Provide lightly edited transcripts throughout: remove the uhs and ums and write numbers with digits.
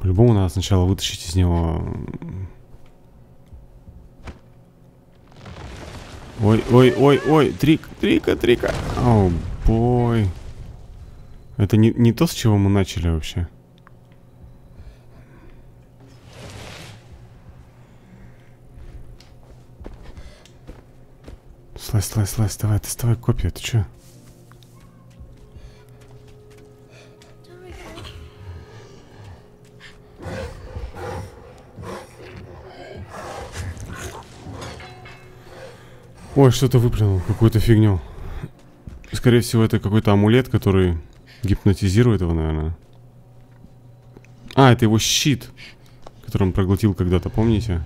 По-любому надо сначала вытащить из него... Ой, Трика. О, бой. Это не то, с чего мы начали вообще. Слазь, давай, доставай копию, ты чё? Ой, что-то выплюнул, какую-то фигню. Скорее всего, это какой-то амулет, который гипнотизирует его, наверное. А, это его щит, который он проглотил когда-то, помните?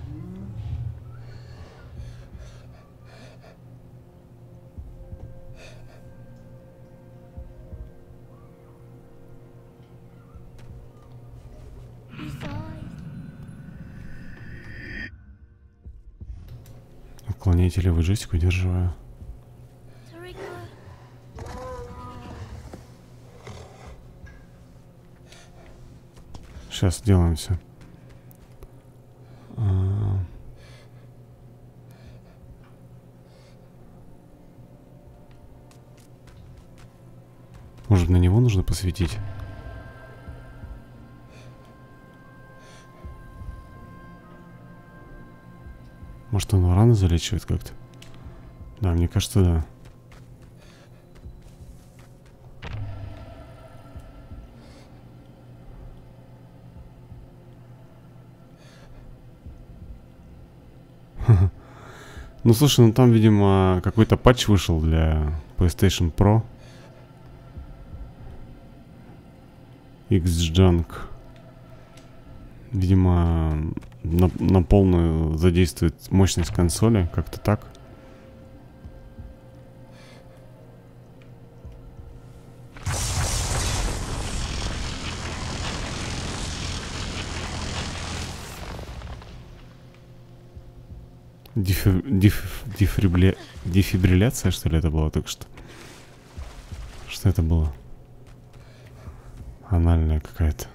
Отклоняйте левый джойстик, удерживаю. Сейчас сделаем все. Может, на него нужно посветить? Может, он раны залечивает как-то? Да, мне кажется, да. Ну, слушай, ну там, видимо, какой-то патч вышел для PlayStation Pro. X-Junk. Видимо, на полную задействует мощность консоли. Как-то так. Дефибрилляция, что ли, это было только что? Что это было? Анальная какая-то.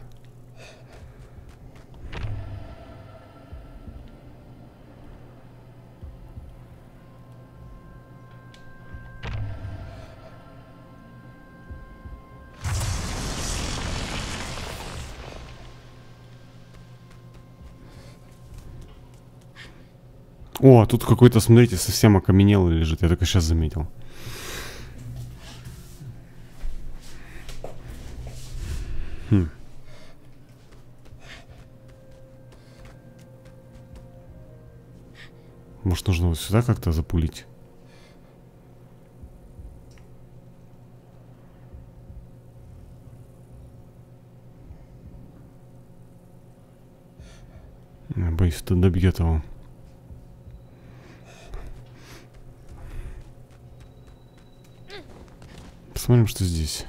О, тут какой-то, смотрите, совсем окаменелый лежит. Я только сейчас заметил. Может, нужно вот сюда как-то запулить? Я боюсь, это добьет его. Посмотрим, что здесь.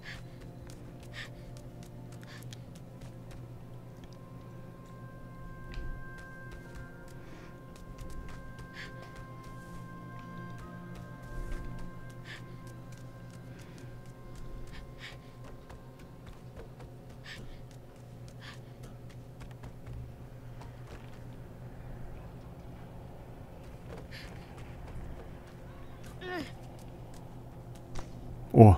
О!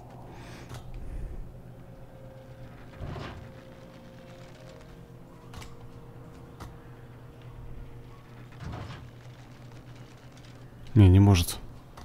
Не может.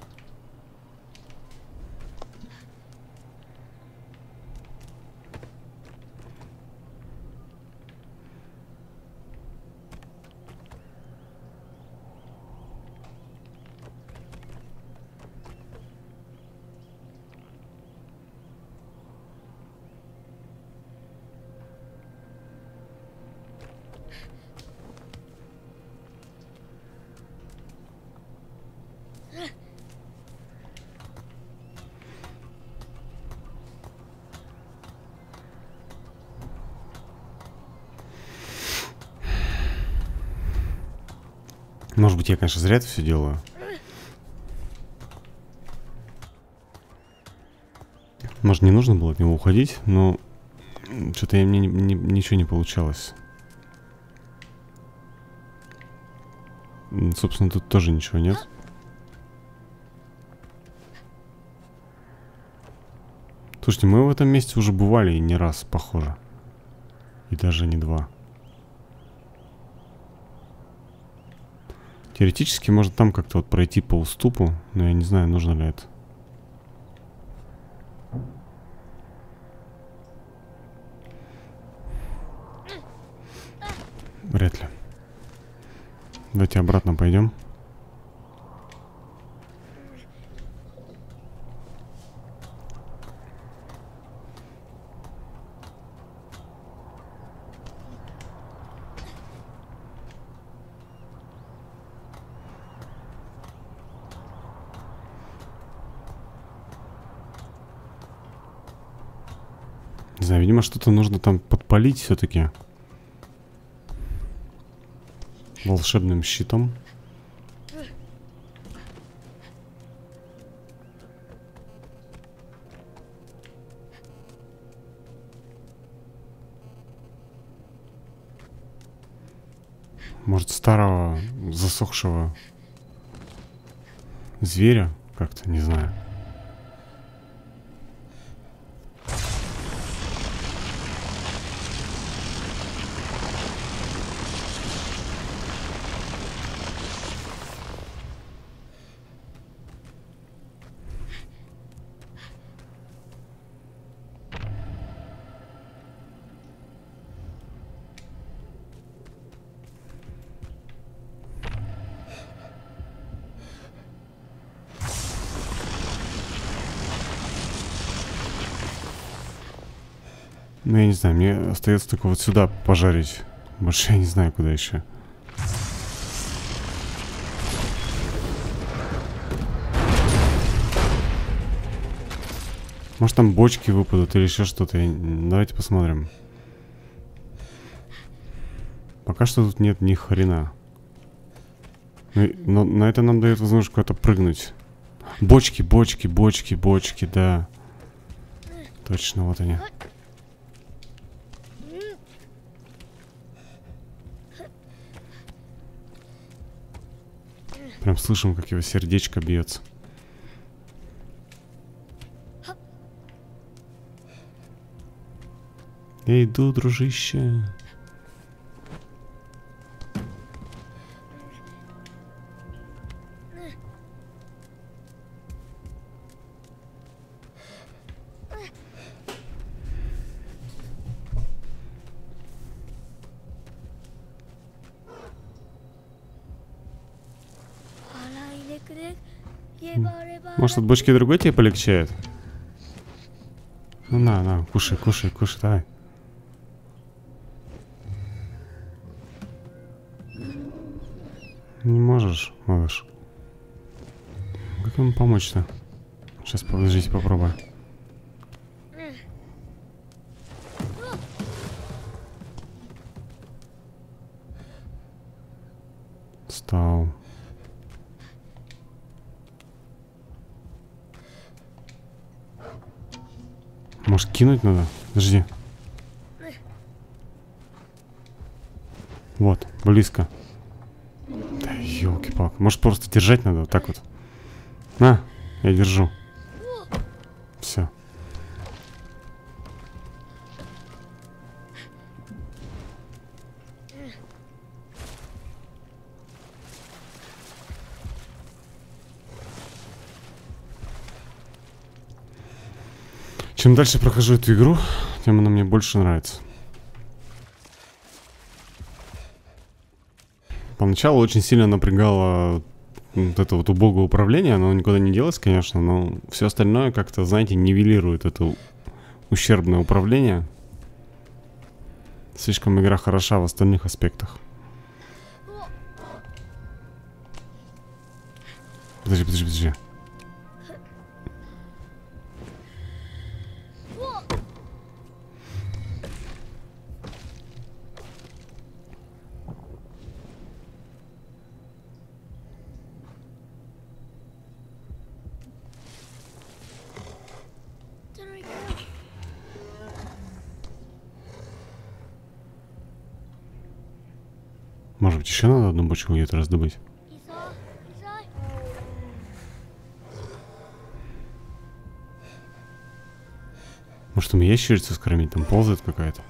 Может быть, я, конечно, зря это все делаю. Может, не нужно было от него уходить, но Что-то мне ничего не получалось. Собственно, тут тоже ничего нет. Слушайте, мы в этом месте уже бывали и не раз, похоже. И даже не два. Теоретически можно там как-то вот пройти по уступу, но я не знаю, нужно ли это. Вряд ли. Давайте обратно пойдем. Не знаю, видимо, что-то нужно там подпалить все-таки. Волшебным щитом. Может, старого засохшего зверя как-то, не знаю. Ну, я не знаю, мне остается только вот сюда пожарить. Больше я не знаю, куда еще. Может, там бочки выпадут или еще что-то. Давайте посмотрим. Пока что тут нет ни хрена. Но на это нам дает возможность куда-то прыгнуть. Бочки, бочки, бочки, бочки, да. Точно, вот они. Прям слышим, как его сердечко бьется. Я иду, дружище. Может, от бочки другой тебе полегчает? Ну на, кушай, кушай, кушай, давай. Не можешь, малыш. Как ему помочь-то? Сейчас, подождите, попробую. Встал. Может, кинуть надо? Подожди. Вот, близко. Да елки-палки. Может, просто держать надо вот так вот. На, я держу. Все. Чем дальше прохожу эту игру, тем она мне больше нравится. Поначалу очень сильно напрягало вот это вот убогое управление. Оно никуда не делось, конечно, но все остальное как-то, знаете, нивелирует это ущербное управление. Слишком игра хороша в остальных аспектах. Подожди, подожди, подожди. Может быть, еще надо одну бочку где-то раздобыть? Может, там ящерицу скормить? Там ползает какая-то.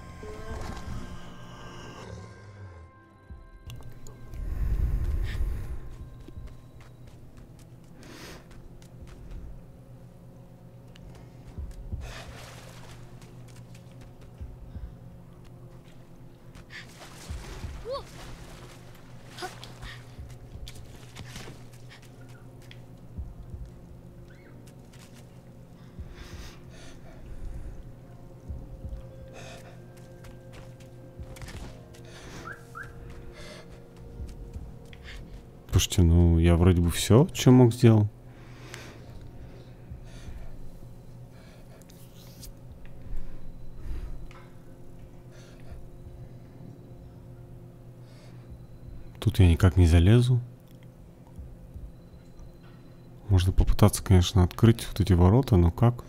Слушайте, ну я вроде бы все, что мог, сделал. Тут я никак не залезу. Можно попытаться, конечно, открыть вот эти ворота, но как?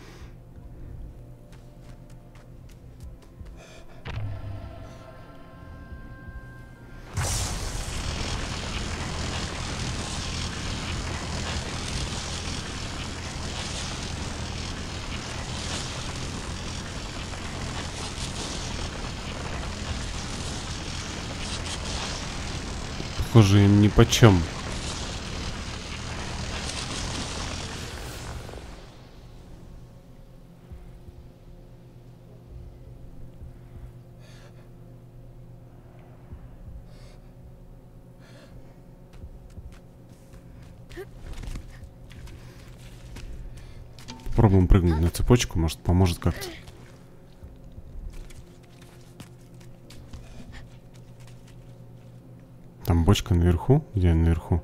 Похоже, им нипочем. Попробуем прыгнуть на цепочку, может, поможет как-то. Там бочка наверху? Где она наверху?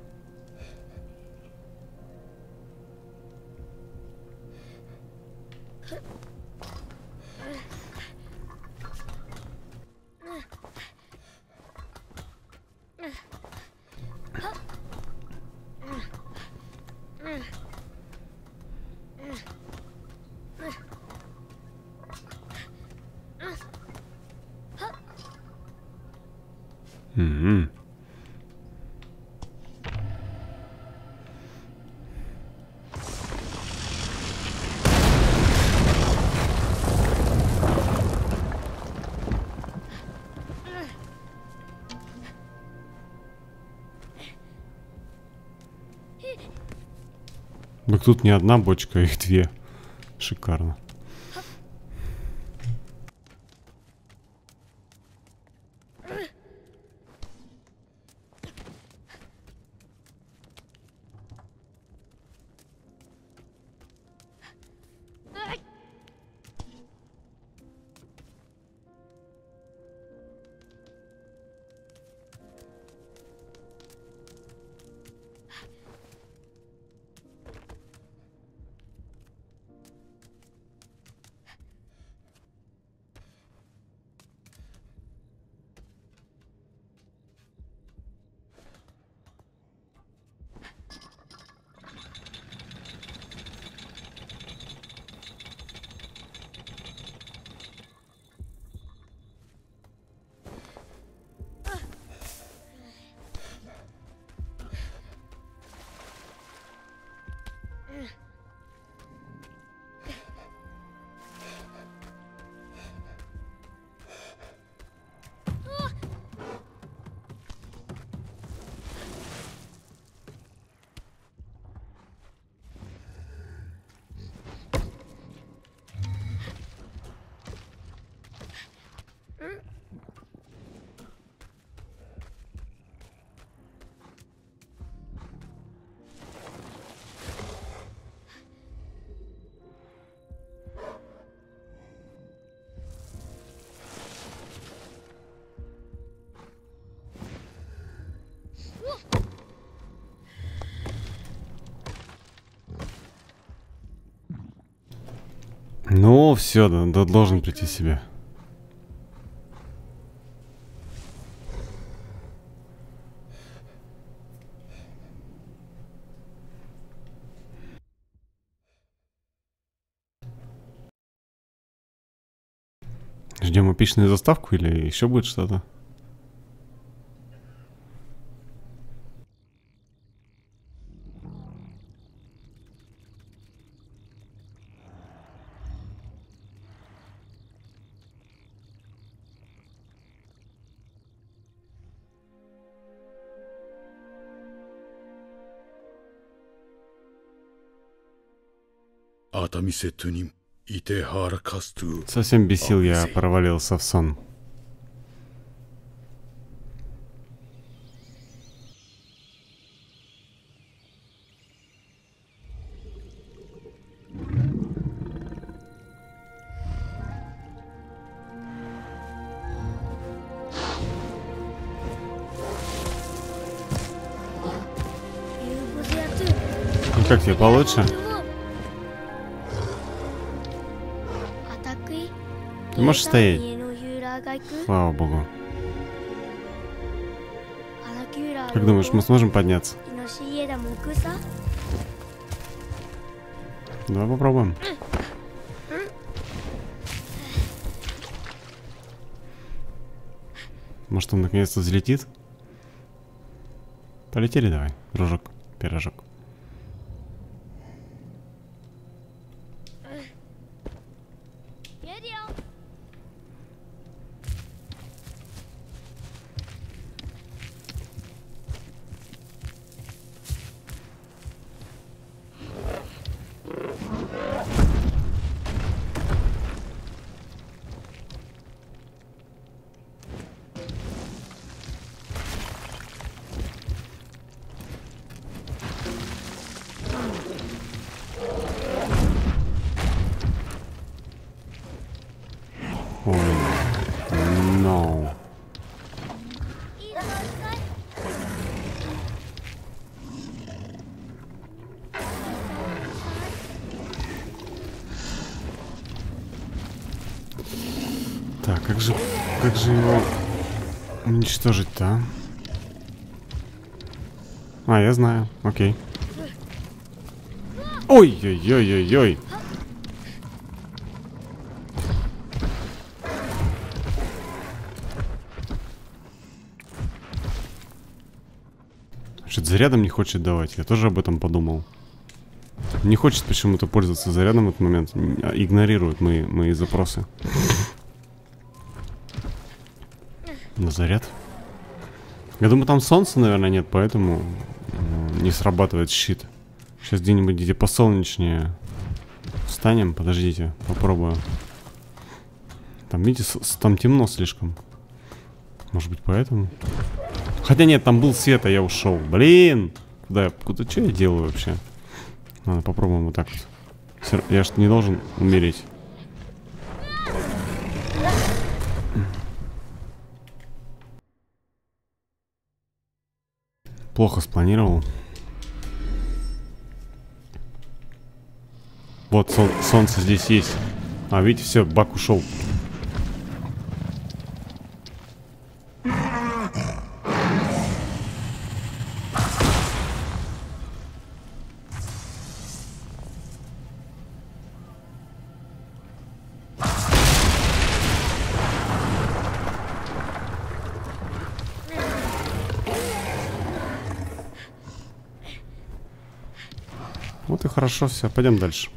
М-м. Так тут не одна бочка, их две. Шикарно. Ну, все, да, должен прийти в себя. Ждем эпичную заставку или еще будет что-то? Совсем без сил я провалился в сон. Ну как тебе, получше? Ты можешь стоять? Слава богу. Как думаешь, мы сможем подняться? Давай попробуем. Может, он наконец-то взлетит? Полетели давай, дружок, пирожок. Ой, no. Так, как же его уничтожить-то, а? Я знаю, окей. Ой-ой-ой-ой-ой. Что-то зарядом не хочет давать. Я тоже об этом подумал. Не хочет почему-то пользоваться зарядом в этот момент. Игнорирует мои запросы. На заряд. Я думаю, там солнца, наверное, нет, поэтому не срабатывает щит. Сейчас где-нибудь где посолнечнее встанем. Подождите, попробую. Там, видите, там темно слишком. Может быть, поэтому? Хотя нет, там был свет, а я ушел. Блин! Куда что я делаю вообще? Ладно, попробуем вот так вот. Я ж не должен умереть. Плохо спланировал. Вот солнце здесь есть. А, видите, все, бак ушел. Вот и хорошо, все, пойдем дальше.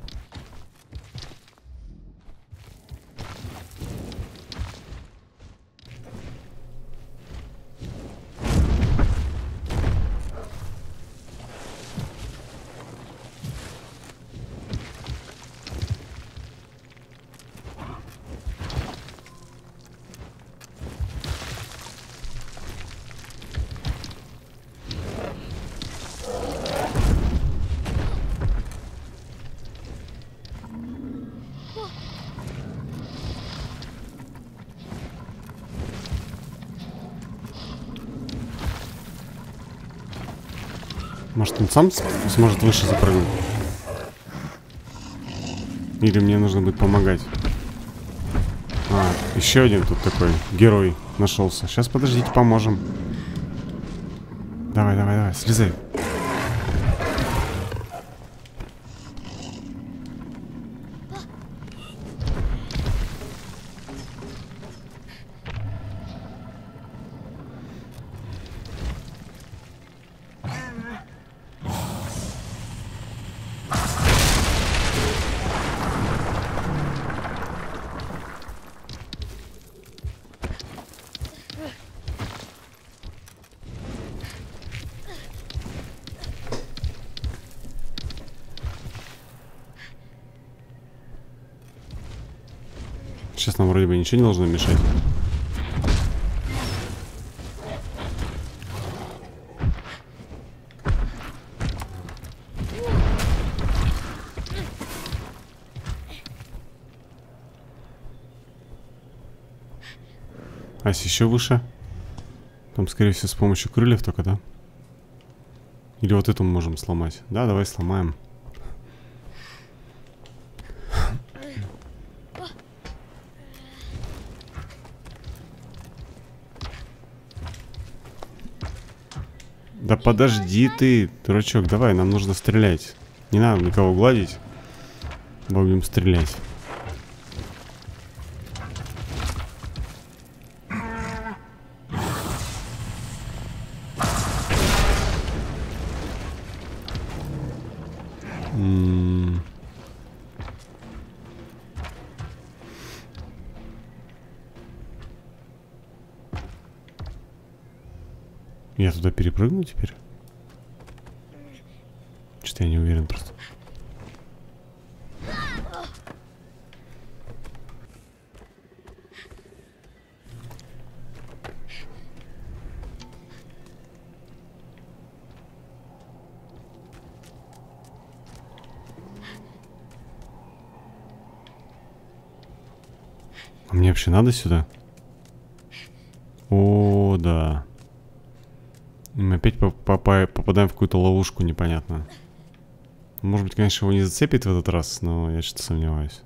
Может, он сам сможет выше запрыгнуть? Или мне нужно будет помогать? А, еще один тут такой герой нашелся. Сейчас, подождите, поможем. Давай, давай, давай, слезай. Сейчас нам вроде бы ничего не должно мешать. А если еще выше? Там, скорее всего, с помощью крыльев только, да? Или вот эту мы можем сломать? Да, давай сломаем. Да подожди ты, дурачок, давай, нам нужно стрелять. Не надо никого гладить. Будем стрелять. Я туда перепрыгну теперь? Что-то я не уверен просто. А мне вообще надо сюда? О, да. Мы опять попадаем в какую-то ловушку непонятную. Может быть, конечно, его не зацепит в этот раз, но я что-то сомневаюсь.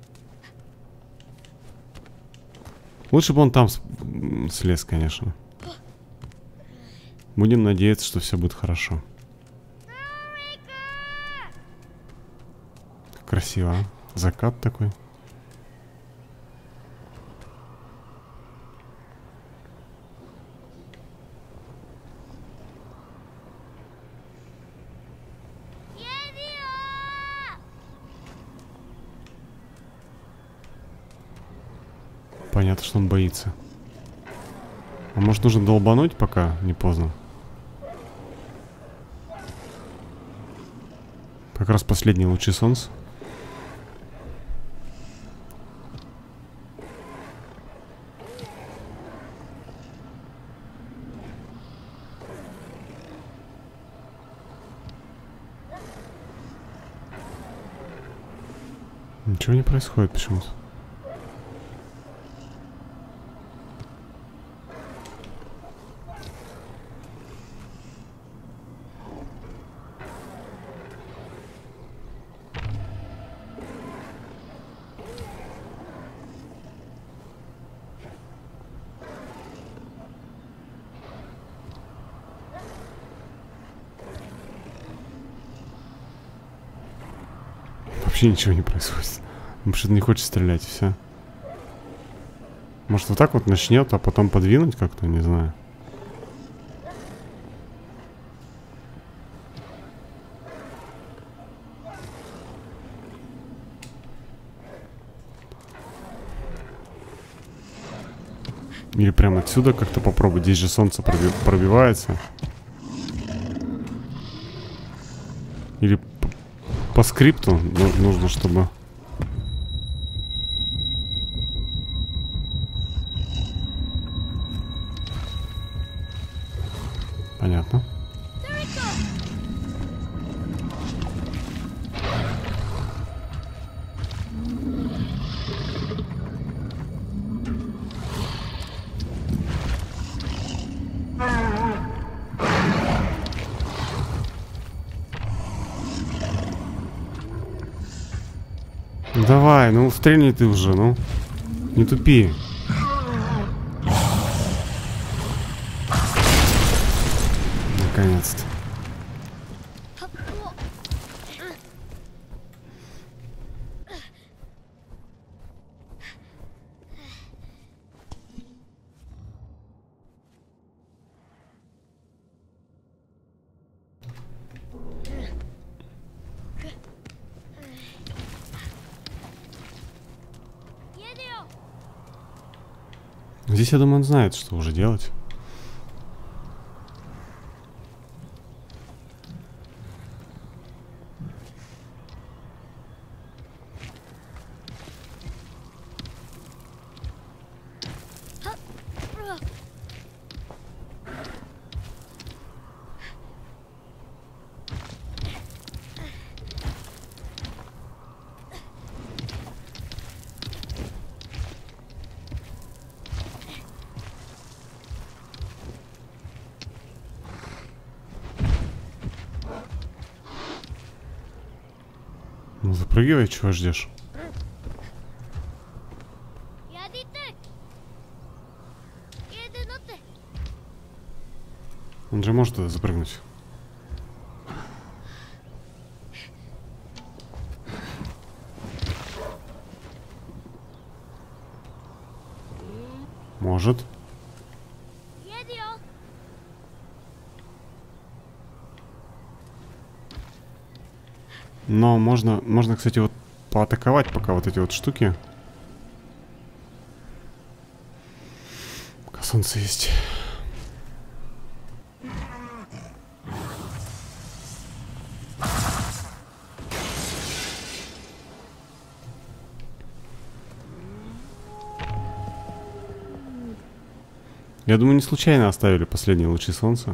Лучше бы он там слез, конечно. Будем надеяться, что все будет хорошо. Красиво, а? Закат такой. Понятно, что он боится. А может, нужно долбануть, пока не поздно? Как раз последние лучи солнца. Ничего не происходит почему-то. Вообще ничего не происходит. Он что-то не хочет стрелять, все. Может, вот так вот начнет, а потом подвинуть как-то, не знаю. Или прямо отсюда как-то попробовать. Здесь же солнце пробивается. Или по скрипту нужно, чтобы... Понятно. Давай, ну стрельни ты уже, ну. Не тупи. Наконец-то. Здесь, я думаю, он знает, что уже делать. Ну, запрыгивай, чего ждешь? Он же может туда запрыгнуть. Может. Но можно, кстати, вот поатаковать пока вот эти вот штуки. Пока солнце есть. Я думаю, не случайно оставили последние лучи солнца.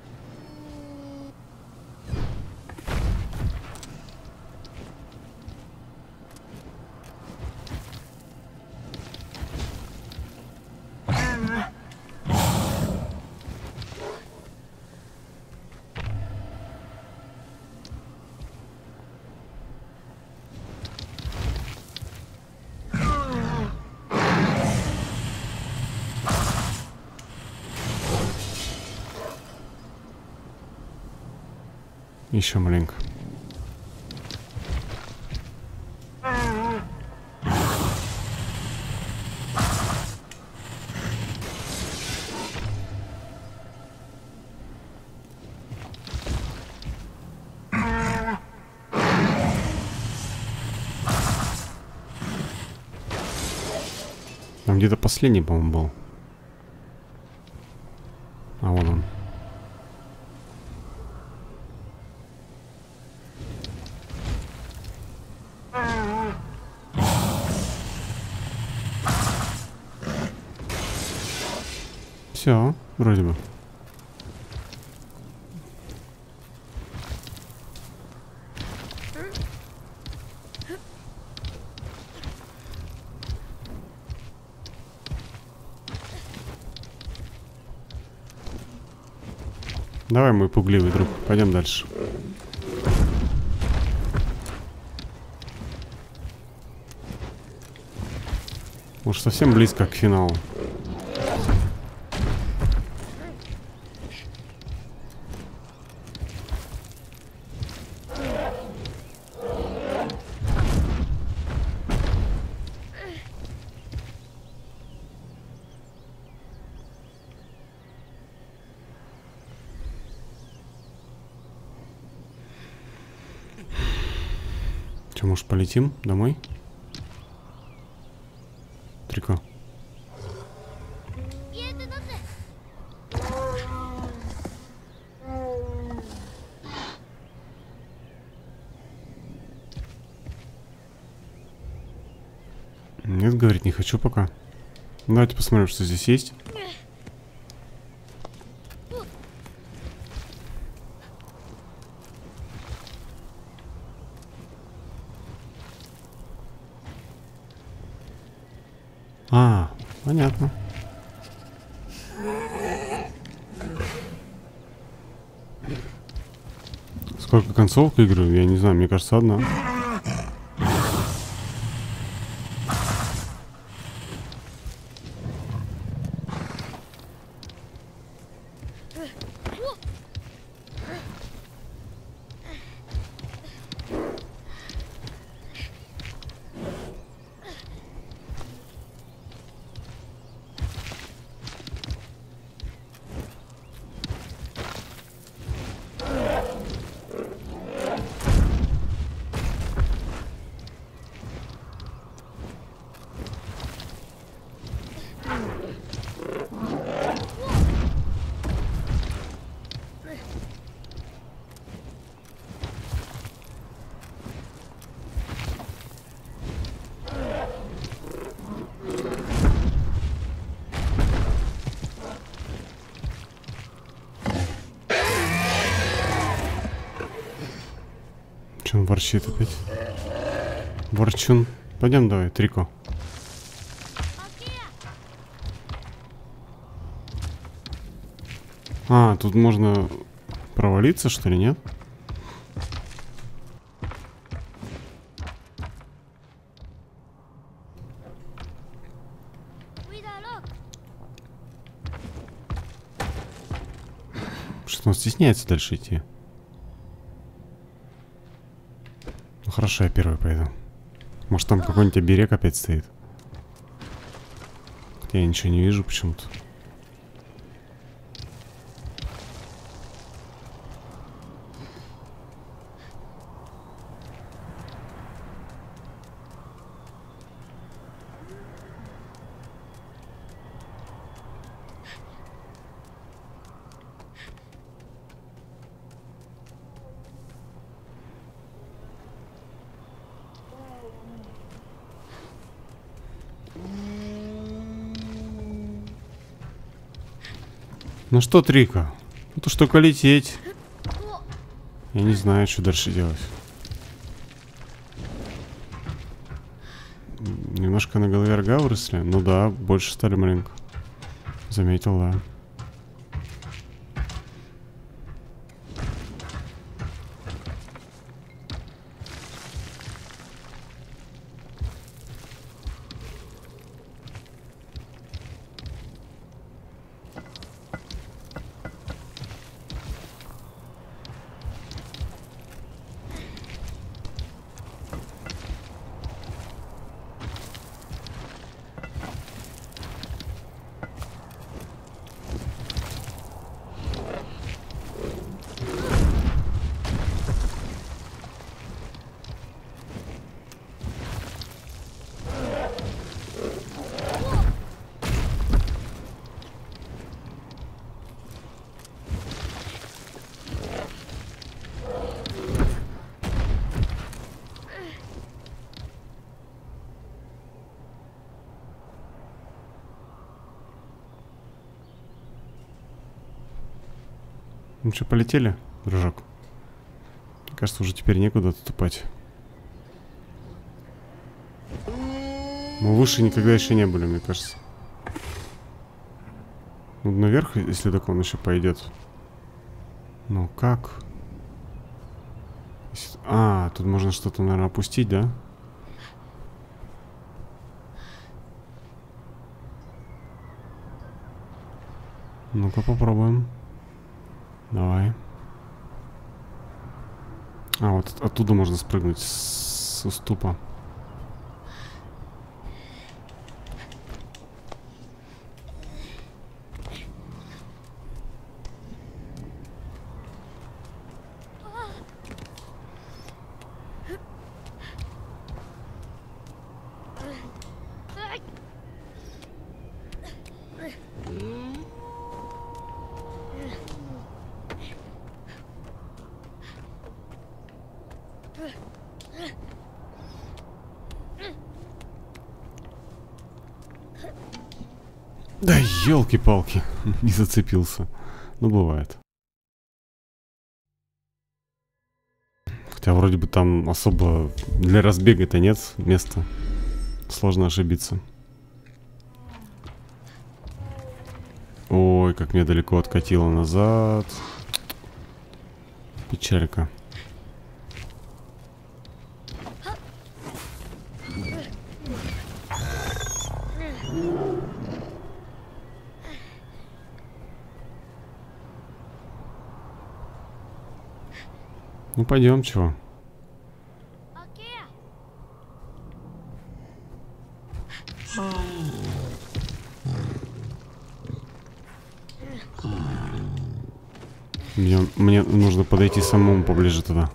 Еще маленько. Там где-то последний, по-моему, был. А вон он. Все, вроде бы. Давай, мой пугливый друг, пойдем дальше. Уж совсем близко к финалу. Че, может, полетим домой? Трико. Нет, говорит, не хочу пока. Давайте посмотрим, что здесь есть. А, понятно. Сколько концовок игры? Я не знаю, мне кажется, одна. Че он ворчит опять? Ворчун. Пойдем давай, Трико. А, тут можно провалиться, что ли, нет? Что-то он стесняется дальше идти. Ну хорошо, я первый пойду. Может там какой-нибудь оберег опять стоит. Хотя я ничего не вижу почему-то. Ну что, Трика? Тут уж только лететь. Я не знаю, что дальше делать. Немножко на голове рога выросли. Ну да, больше стали маленько. Заметил, да. Ну что, полетели, дружок? Мне кажется, уже теперь некуда отступать. Мы выше никогда еще не были, мне кажется. Ну, наверх, если так он еще пойдет. Ну, как? А, тут можно что-то, наверное, опустить, да? Ну-ка, попробуем. Давай. А, вот оттуда можно спрыгнуть с уступа. Да елки-палки, не зацепился. Ну, бывает. Хотя вроде бы там особо для разбега-то нет места. Сложно ошибиться. Ой, как меня далеко откатило назад. Печалька. Ну пойдем, чего? Мне нужно подойти самому поближе туда.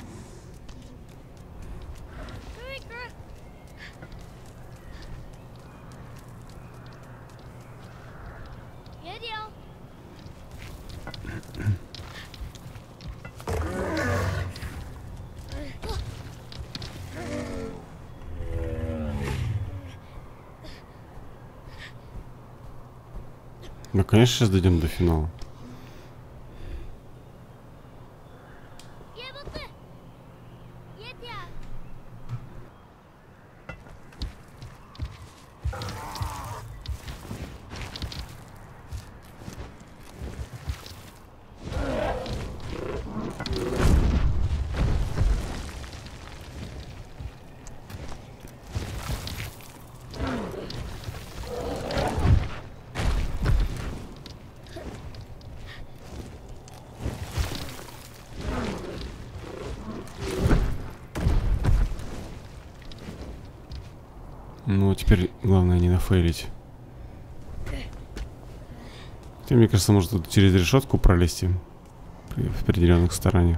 Ну, конечно, сейчас дойдем до финала. Ну, а теперь главное не нафейлить. Хотя, мне кажется, может тут через решетку пролезти в определенных стараниях.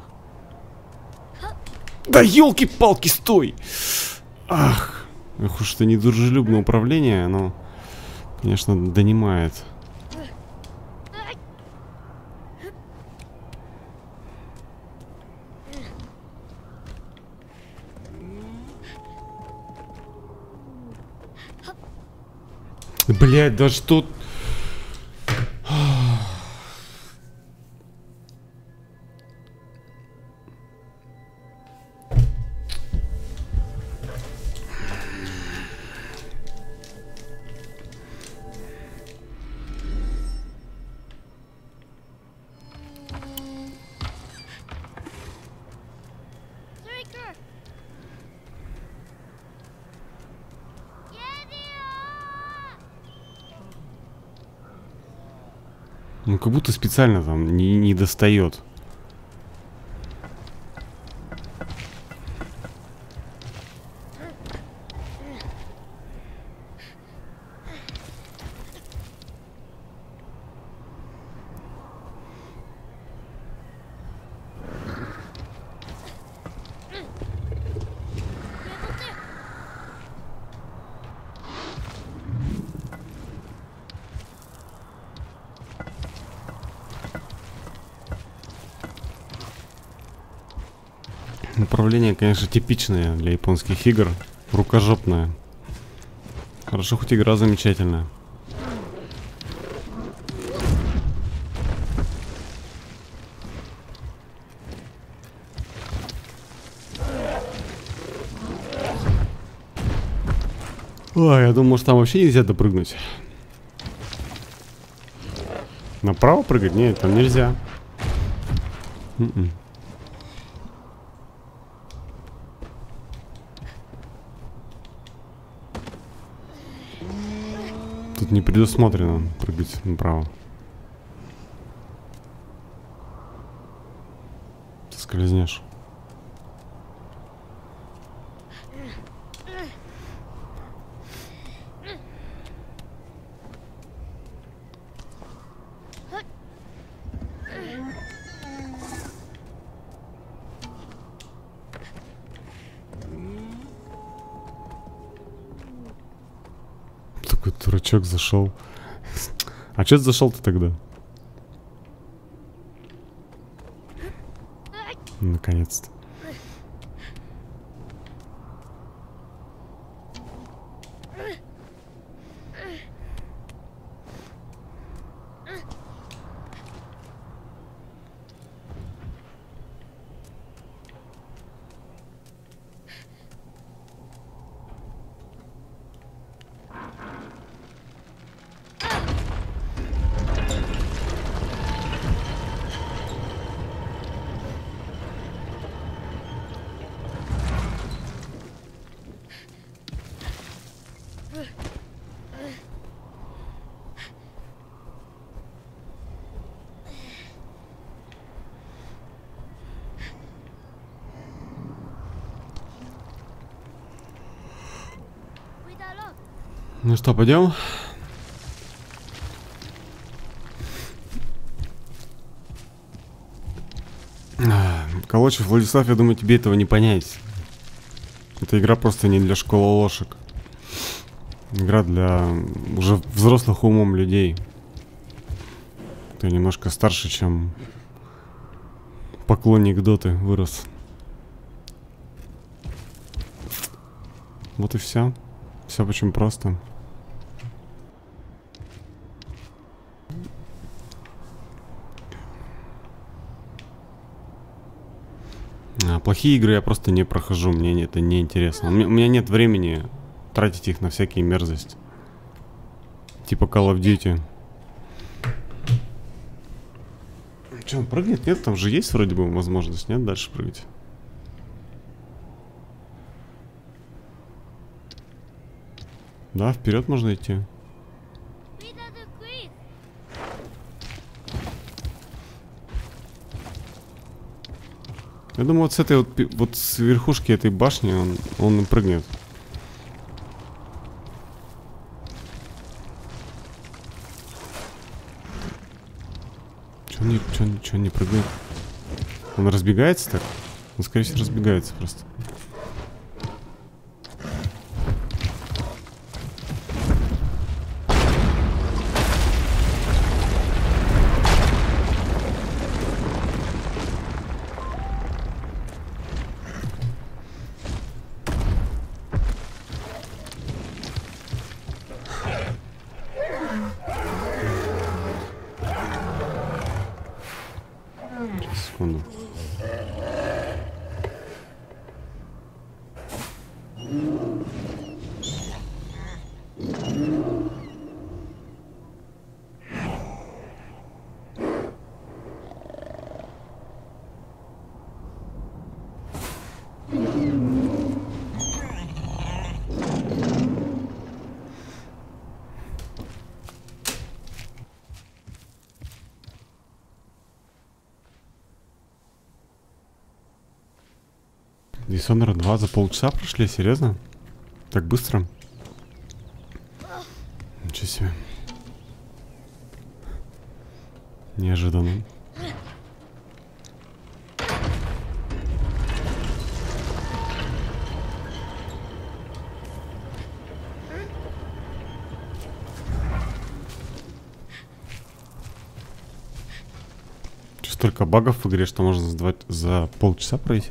Да елки-палки, стой! Ах! Ох уж это недружелюбное управление, оно, конечно, донимает. Блять, да что... Ну, как будто специально там не достает. Управление, конечно, типичное для японских игр. Рукожопное. Хорошо, хоть игра замечательная. Ой, я думал, что там вообще нельзя допрыгнуть. Направо прыгать? Нет, там нельзя. Тут не предусмотрено прыгать направо. Ты скользнешь. Такой дурачок зашел. А что ты зашел-то тогда? Наконец-то. Ну что, пойдем? Колочев, Владислав, я думаю, тебе этого не понять. Эта игра просто не для школы лошек. Игра для уже взрослых умом людей. Ты немножко старше, чем поклонник Доты вырос. Вот и все. Все очень просто. Плохие игры я просто не прохожу, мне это не интересно. У меня нет времени тратить их на всякие мерзости. Типа Call of Duty. Че, он прыгнет? Нет, там же есть вроде бы возможность, нет, дальше прыгать. Да, вперед можно идти. Я думаю, вот с этой вот с верхушки этой башни он и прыгнет. Чё он не прыгает? Он разбегается так? Он, скорее всего, разбегается просто. Секунду. Dishonored 2 за полчаса прошли? Серьезно? Так быстро? Ничего себе. Неожиданно. Столько багов в игре, что можно за полчаса пройти.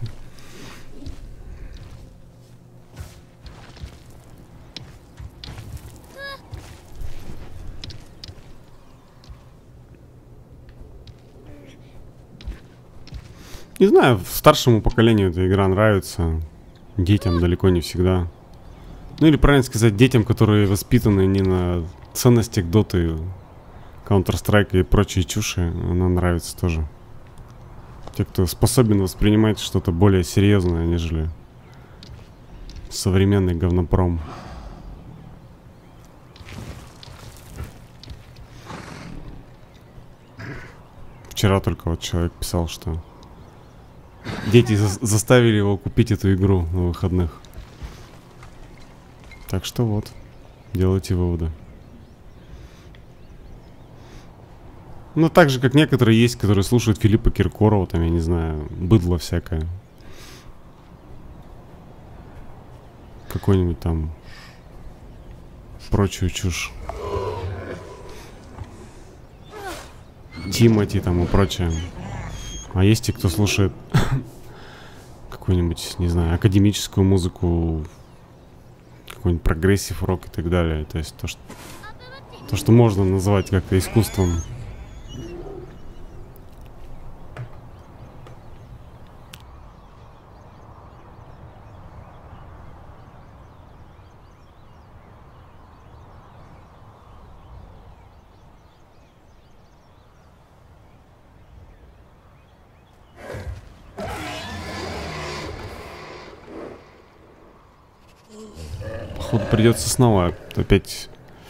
Не знаю, старшему поколению эта игра нравится. Детям далеко не всегда. Ну или правильно сказать, детям, которые воспитаны не на ценностях доты, Counter-Strike и прочие чуши, она нравится тоже. Те, кто способен воспринимать что-то более серьезное, нежели современный говнопром. Вчера только вот человек писал, что дети заставили его купить эту игру на выходных. Так что вот, делайте выводы. Ну, так же, как некоторые есть, которые слушают Филиппа Киркорова, там, я не знаю, быдло всякое. Какой-нибудь там прочую чушь. Тимати там и прочее. А есть те, кто слушает какую-нибудь, не знаю, академическую музыку, какой-нибудь прогрессив рок и так далее. То есть то, что можно назвать как-то искусством. Походу придется снова опять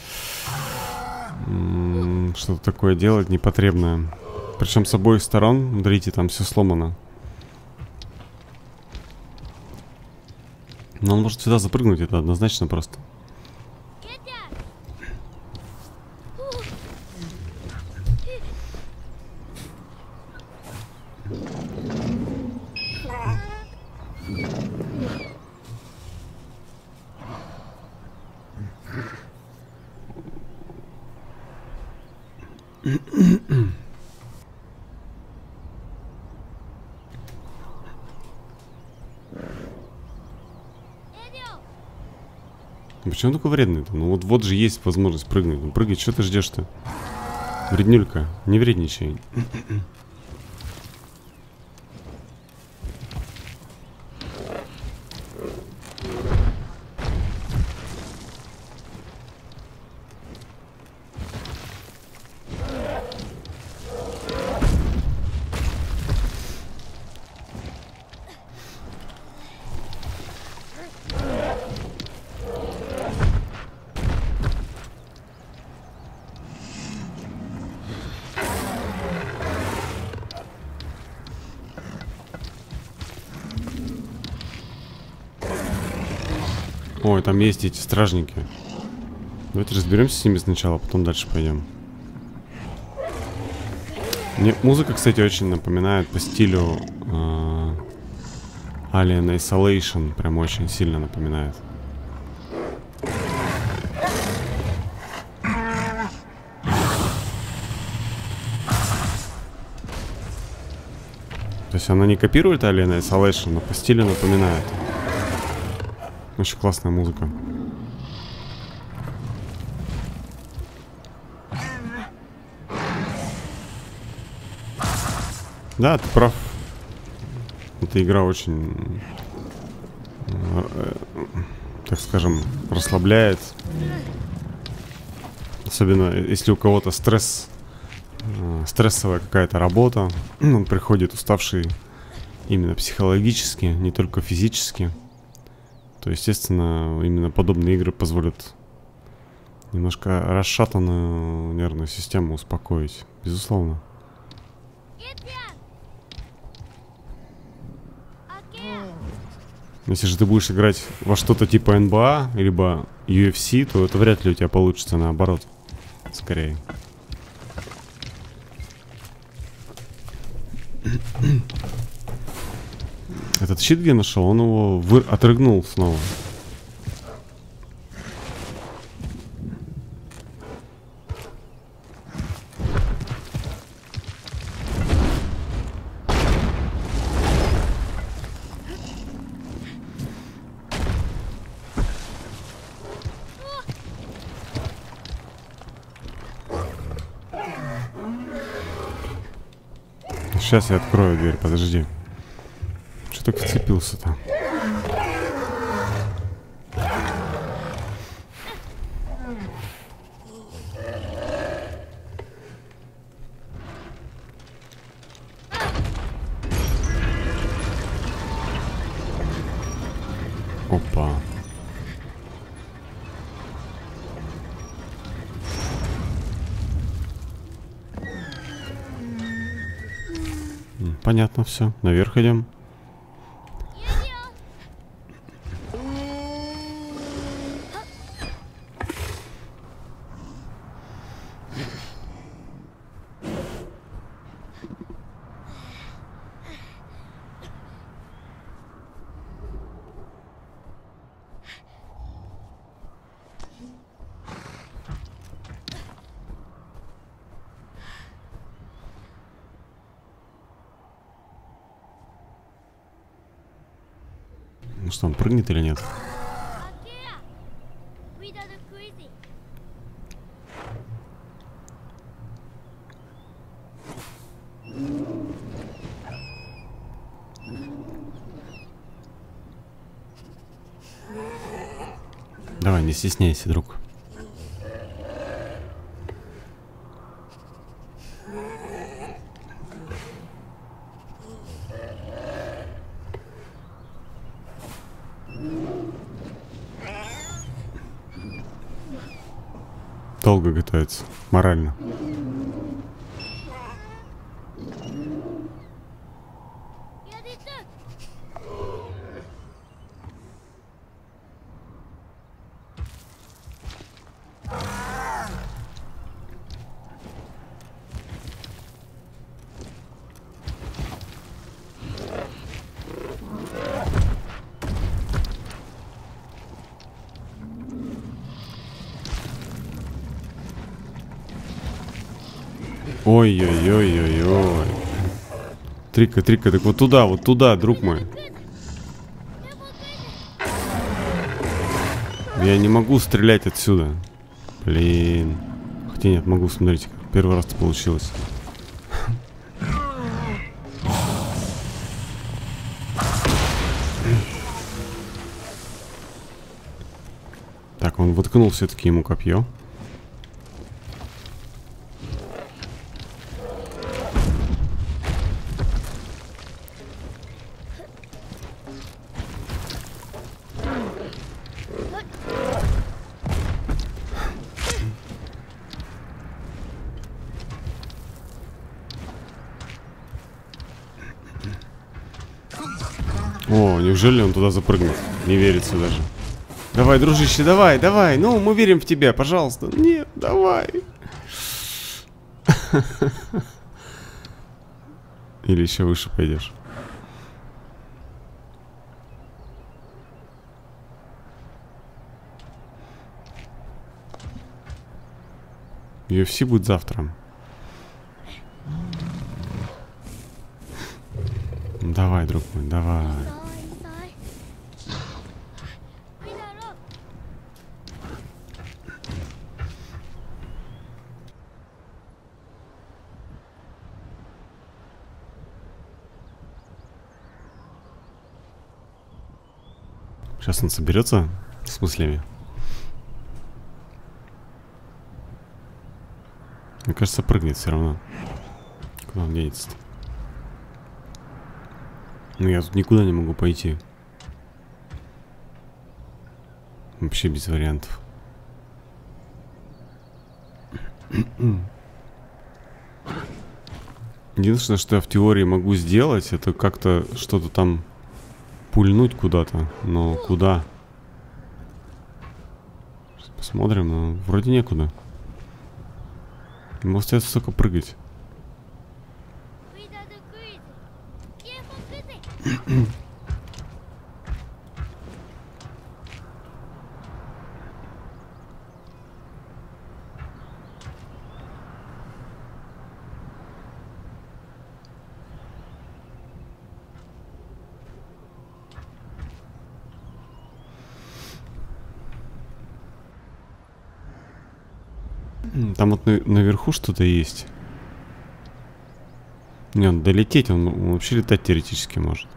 что-то такое делать непотребное. Причем с обоих сторон, смотрите, там все сломано. Но он может сюда запрыгнуть, это однозначно просто. Почему он такой вредный-то? Ну вот же есть возможность прыгнуть. Ну прыгай, что ты ждешь-то? Вреднюлька, не вредничай. Ой, там есть эти стражники. Давайте разберемся с ними сначала, потом дальше пойдем. Мне музыка, кстати, очень напоминает по стилю Alien Isolation. Прям очень сильно напоминает. То есть она не копирует Alien Isolation, но по стилю напоминает. Очень классная музыка. Да, ты прав. Эта игра очень, так скажем, расслабляет. Особенно если у кого-то стрессовая какая-то работа. Он приходит уставший именно психологически, не только физически. То, естественно, именно подобные игры позволят немножко расшатанную нервную систему успокоить. Безусловно. Если же ты будешь играть во что-то типа НБА, либо UFC, то это вряд ли у тебя получится, наоборот. Скорее. Этот щит где нашел? Он его отрыгнул снова. Сейчас я открою дверь, подожди. Что так вцепился-то? Опа. Понятно все. Наверх идем. Ну что, он прыгнет или нет? Давай, не стесняйся, друг. Долго готовится, морально. Ой-ой-ой-ой-ой. Трика, трика, так вот туда, друг мой. Я не могу стрелять отсюда. Блин. Хотя нет, могу, смотрите, первый раз это получилось. Так, он воткнул все-таки ему копье. О, неужели он туда запрыгнет? Не верится даже. Давай, дружище, давай, давай. Ну, мы верим в тебя, пожалуйста. Нет, давай. Или еще выше пойдешь? UFC будет завтра. Давай, друг мой, давай. Сейчас он соберется с мыслями. Мне кажется, прыгнет все равно. Куда он денется-то? Ну, я тут никуда не могу пойти. Вообще без вариантов. Единственное, что я в теории могу сделать, это как-то что-то там пульнуть куда-то. Но куда? Сейчас посмотрим, но вроде некуда. Ему остается только прыгать. Там вот наверху что-то есть. Не, он долететь, он вообще летать теоретически может.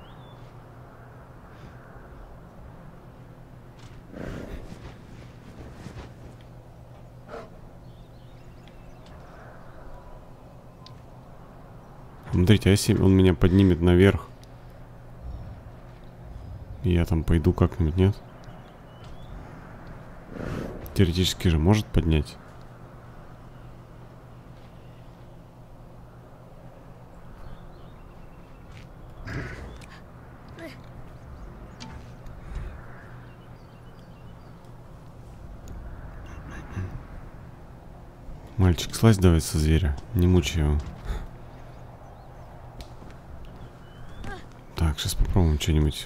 Смотрите, а если он меня поднимет наверх, и я там пойду как-нибудь, нет? Теоретически же может поднять. Мальчик, слазь давай со зверя. Не мучай его. Так, сейчас попробуем что-нибудь.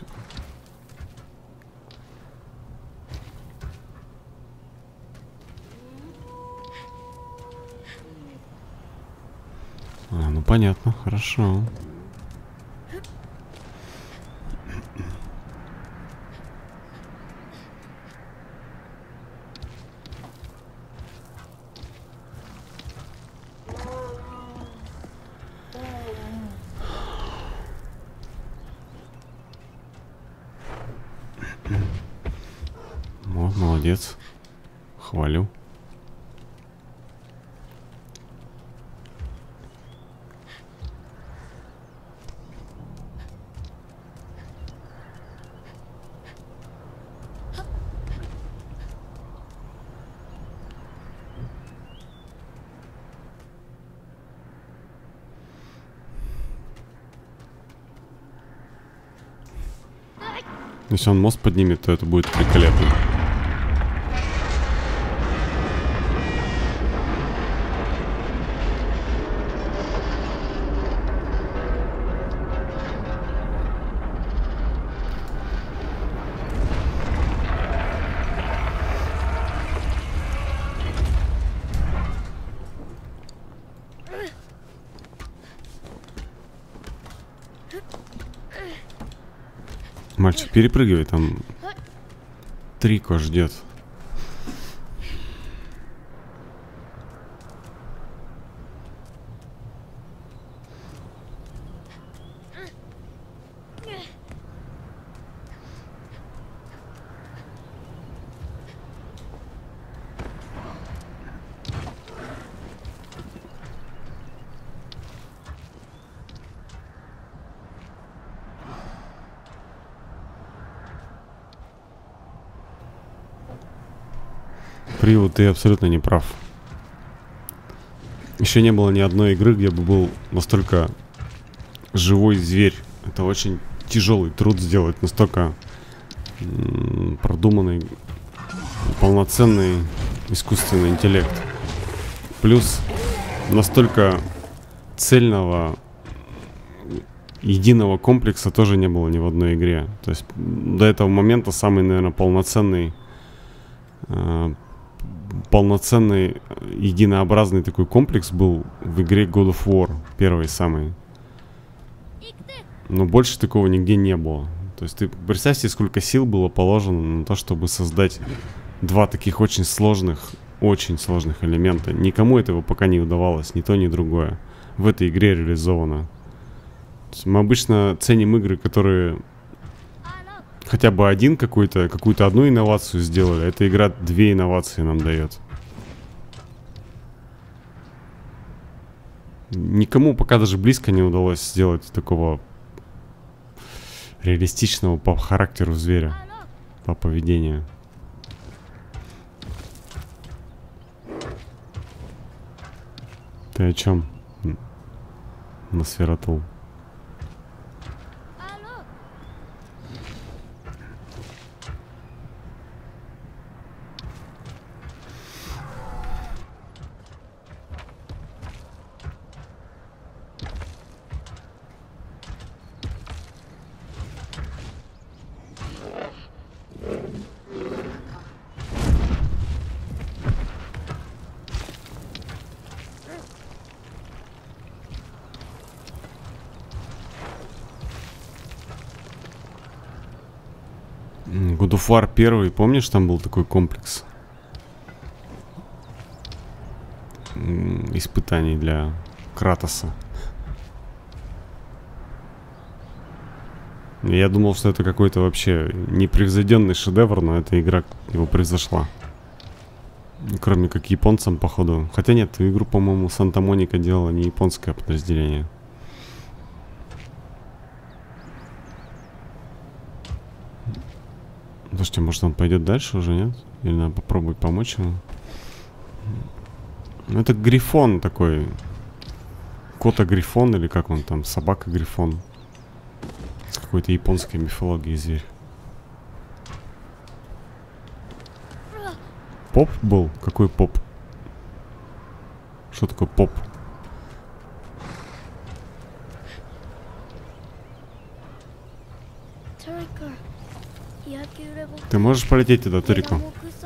А, ну понятно, хорошо. Вот, молодец. Хвалю. Если он мост поднимет, то это будет великолепно. Мальчик, перепрыгивай, там Трико ждет. Привод, ты абсолютно не прав. Еще не было ни одной игры, где бы был настолько живой зверь. Это очень тяжелый труд сделать настолько продуманный, полноценный искусственный интеллект. Плюс настолько цельного единого комплекса тоже не было ни в одной игре. То есть до этого момента самый, наверное, полноценный единообразный такой комплекс был в игре God of War, первый самый. Но больше такого нигде не было. То есть ты представь себе, сколько сил было положено на то, чтобы создать два таких очень сложных элемента. Никому этого пока не удавалось, ни то, ни другое. В этой игре реализовано. То есть мы обычно ценим игры, которые хотя бы какую-то одну инновацию сделали. Эта игра две инновации нам дает. Никому пока даже близко не удалось сделать такого реалистичного по характеру зверя, по поведению. Ты о чем? Носфератул. God of War 1, помнишь, там был такой комплекс испытаний для Кратоса. Я думал, что это какой-то вообще непревзойденный шедевр, но эта игра его превзошла. Кроме как японцам, походу. Хотя нет, эту игру, по-моему, Санта-Моника делала не японское подразделение. Слушайте, может он пойдет дальше уже, нет? Или надо попробовать помочь ему? Ну, это грифон такой. Кота-грифон или как он там? Собака-грифон. С какой-то японской мифологией зверь. Поп был? Какой поп? Что такое поп? Ты можешь полететь туда, Торико?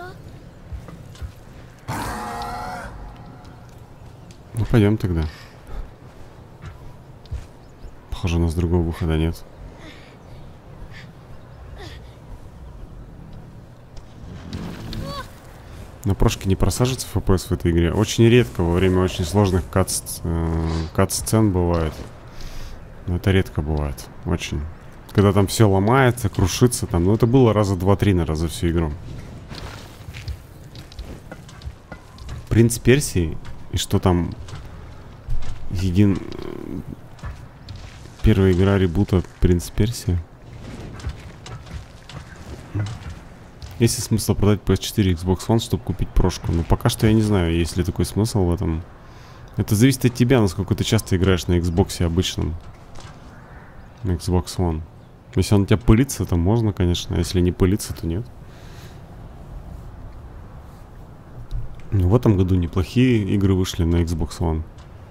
Ну, пойдем тогда. Похоже, у нас другого выхода нет. На прошке не просаживается FPS в этой игре. Очень редко во время очень сложных кат-сцен бывает. Но это редко бывает. Очень. Когда там все ломается, крушится там. Ну, это было раза 2-3, наверное, за всю игру. Принц Персии. И что там? Первая игра ребута Принц Персии. Есть ли смысл продать PS4 и Xbox One, чтобы купить прошку? Но пока что я не знаю, есть ли такой смысл в этом. Это зависит от тебя, насколько ты часто играешь на Xbox обычном. На Xbox One. Если он у тебя пылится, то можно, конечно. А если не пылится, то нет. Но в этом году неплохие игры вышли на Xbox One.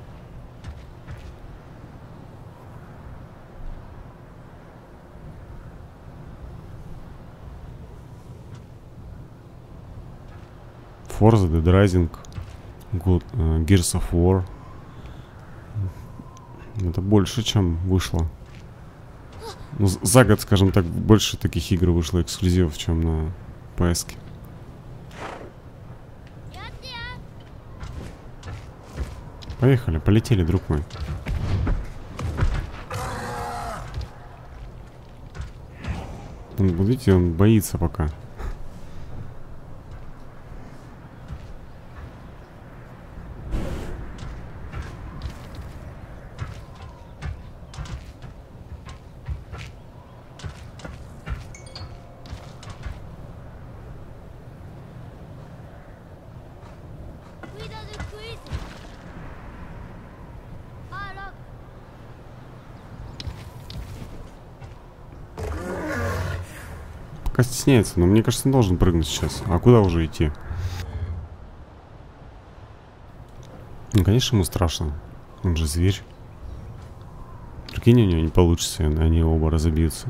Forza, Dead Rising, Gears of War. Это больше, чем вышло. Ну, за год, скажем так, больше таких игр вышло эксклюзивов, чем на PS-ке. Поехали, полетели, друг мой. Видите, он боится пока. Стесняется, но мне кажется, он должен прыгнуть сейчас. А куда уже идти? Ну, конечно, ему страшно. Он же зверь. Прикинь, у него не получится, они оба разобьются.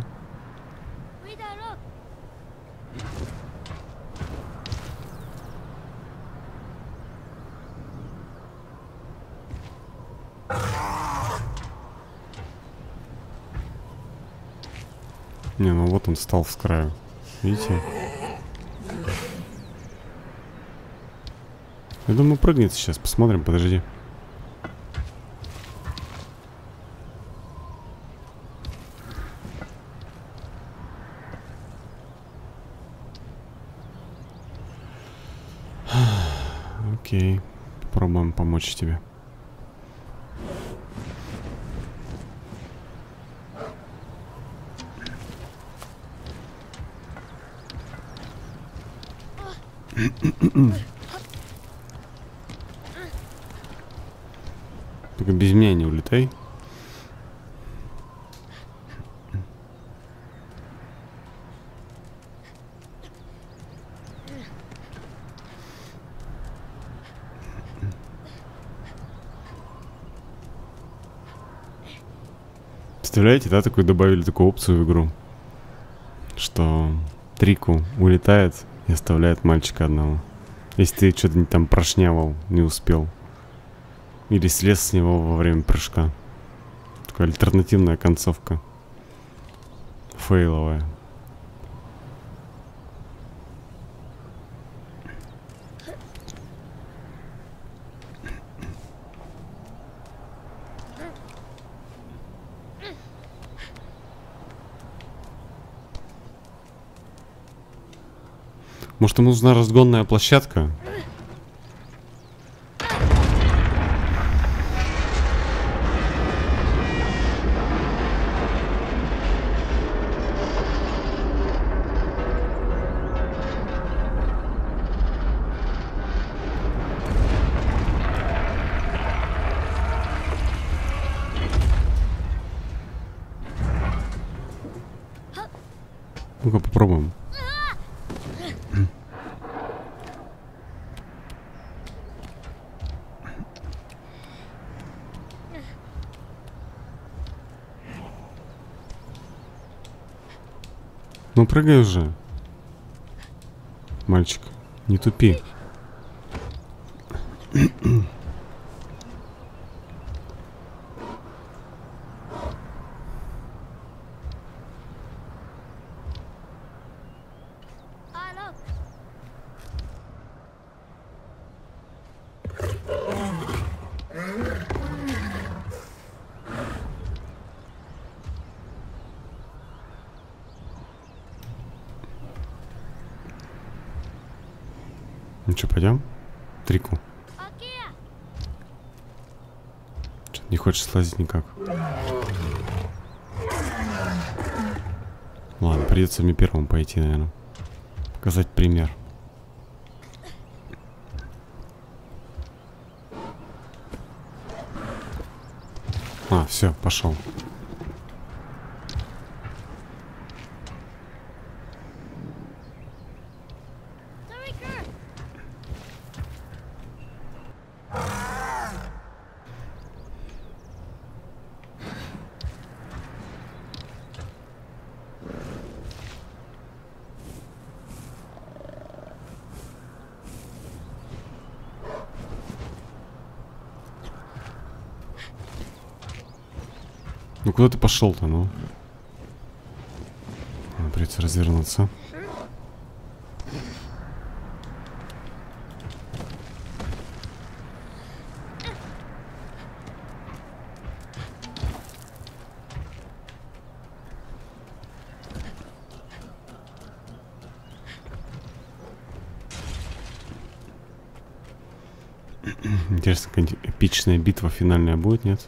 Не, ну вот он встал с краю. Видите? Я думаю, прыгнет сейчас. Посмотрим, подожди. Окей. Попробуем помочь тебе. Только без меня не улетай. Представляете, да, такую добавили такую опцию в игру, что Трику улетает и оставляет мальчика одного. Если ты что-то там прошнявал, не успел. Или слез с него во время прыжка. Такая альтернативная концовка. Фейловая. Может, ему нужна разгонная площадка? Ну-ка попробуем. Ну прыгай уже. Мальчик, не тупи. Ну что, пойдем? Трику. Что-то не хочешь слазить никак. Ладно, придется мне первому пойти, наверное. Показать пример. А, все, пошел. Ну куда ты пошел-то, ну? Придется развернуться. Интересно, какая-нибудь эпичная битва финальная будет, нет?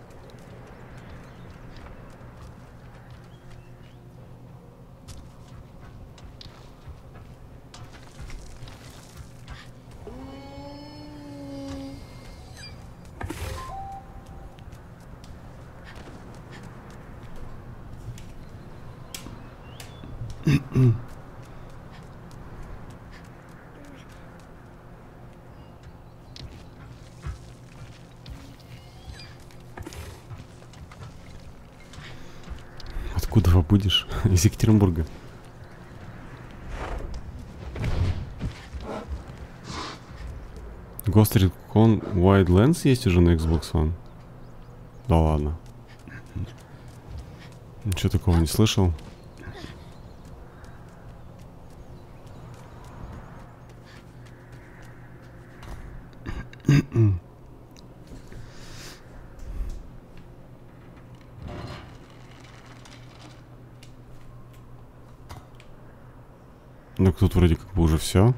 Откуда будешь? Из Екатеринбурга. Ghost Recon Wildlands есть уже на Xbox One? Да ладно. Ничего такого не слышал. Ну тут вроде как бы уже все.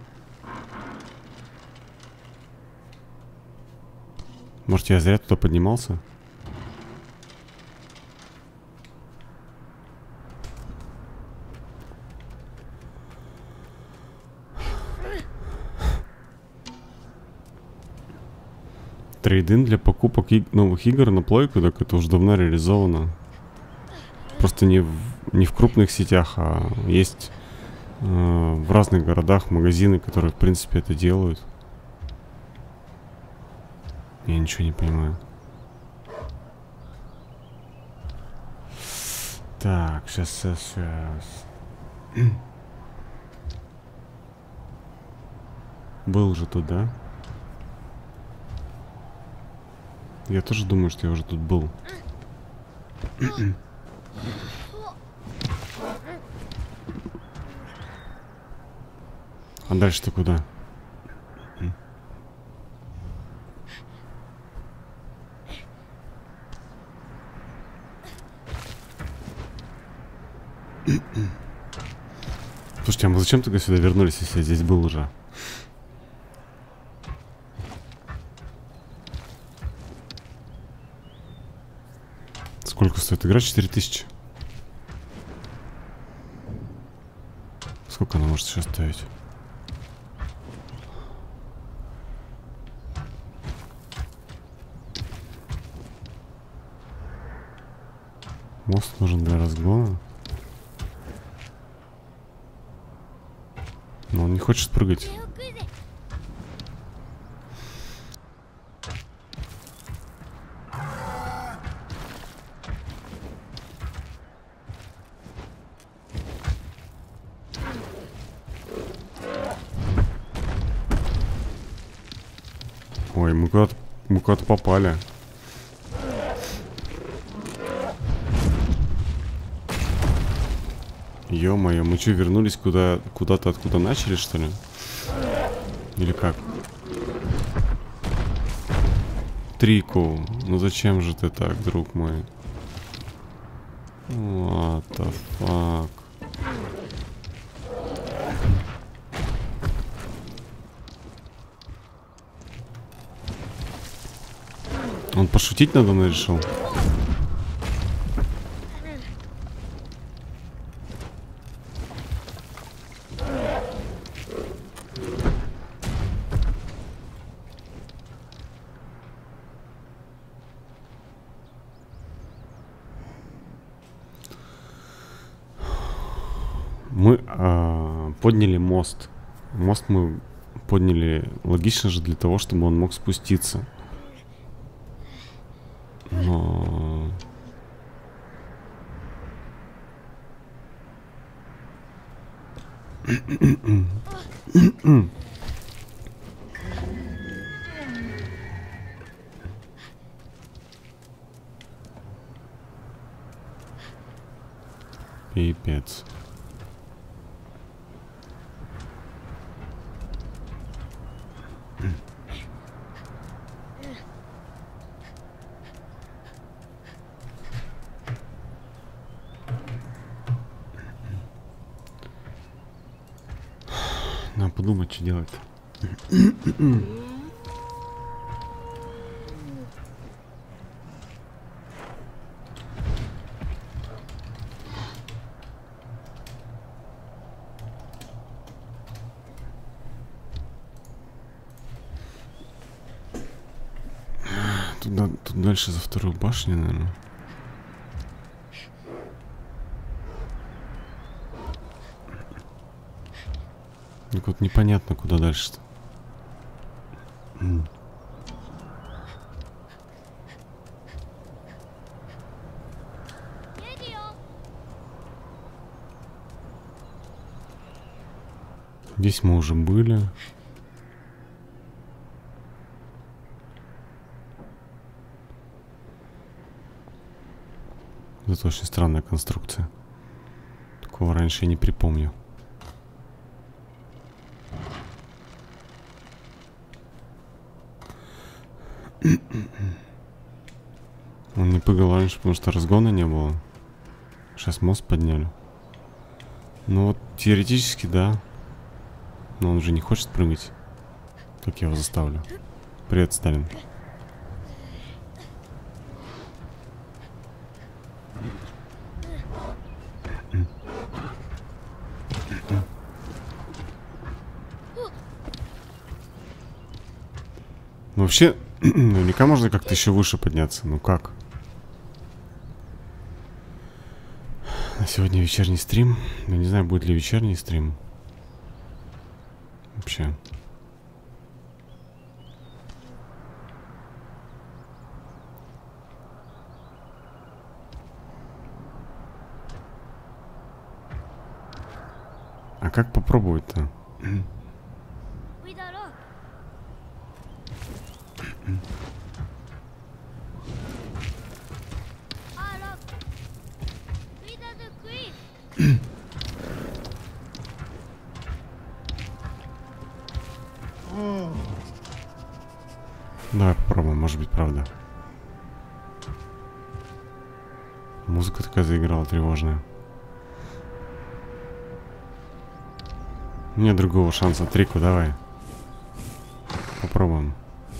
Может, я зря туда поднимался? Трейд-ин для покупок новых игр на плойку, так это уже давно реализовано. Просто не в крупных сетях, а есть в разных городах магазины, которые в принципе это делают. Я ничего не понимаю. Так, сейчас. Был же тут, да? Я тоже думаю, что я уже тут был. А дальше-то куда? Слушайте, а мы зачем тогда сюда вернулись, если я здесь был уже? Сколько стоит игра? 4000. Сколько она может сейчас стоить? Мост нужен для разгона. Но он не хочет прыгать. Ой, мы куда-то попали. Ё-моё, мы что, вернулись куда-то, откуда начали, что ли? Или как? Трику, ну зачем же ты так, друг мой? What the fuck? Он пошутить надо мной решил? Мы подняли мост. Мост мы подняли, логично же, для того, чтобы он мог спуститься. Но... Пипец. Надо подумать, что делать. Тут дальше за вторую башню, наверное. Так вот непонятно, куда дальше-то. Здесь мы уже были. Это очень странная конструкция. Такого раньше я не припомню. Он не прыгал раньше, потому что разгона не было. Сейчас мост подняли. Ну вот, теоретически, да. Но он же не хочет прыгать. Как я его заставлю? Привет, Сталин. Ну, вообще, наверняка можно как-то еще выше подняться. Ну как? На сегодня вечерний стрим. Я не знаю, будет ли вечерний стрим. Вообще. А как попробовать-то? Давай попробуем, может быть, правда. Музыка такая заиграла тревожная. Нет другого шанса. Трику, давай. Попробуем.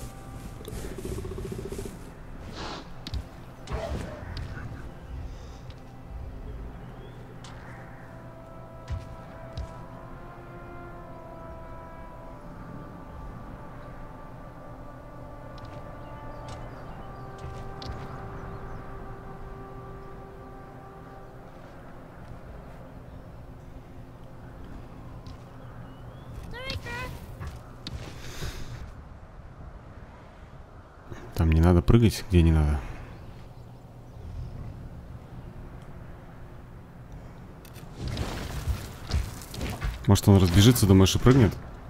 Там не надо прыгать, где не надо. Может, он разбежится, думаешь, и прыгнет?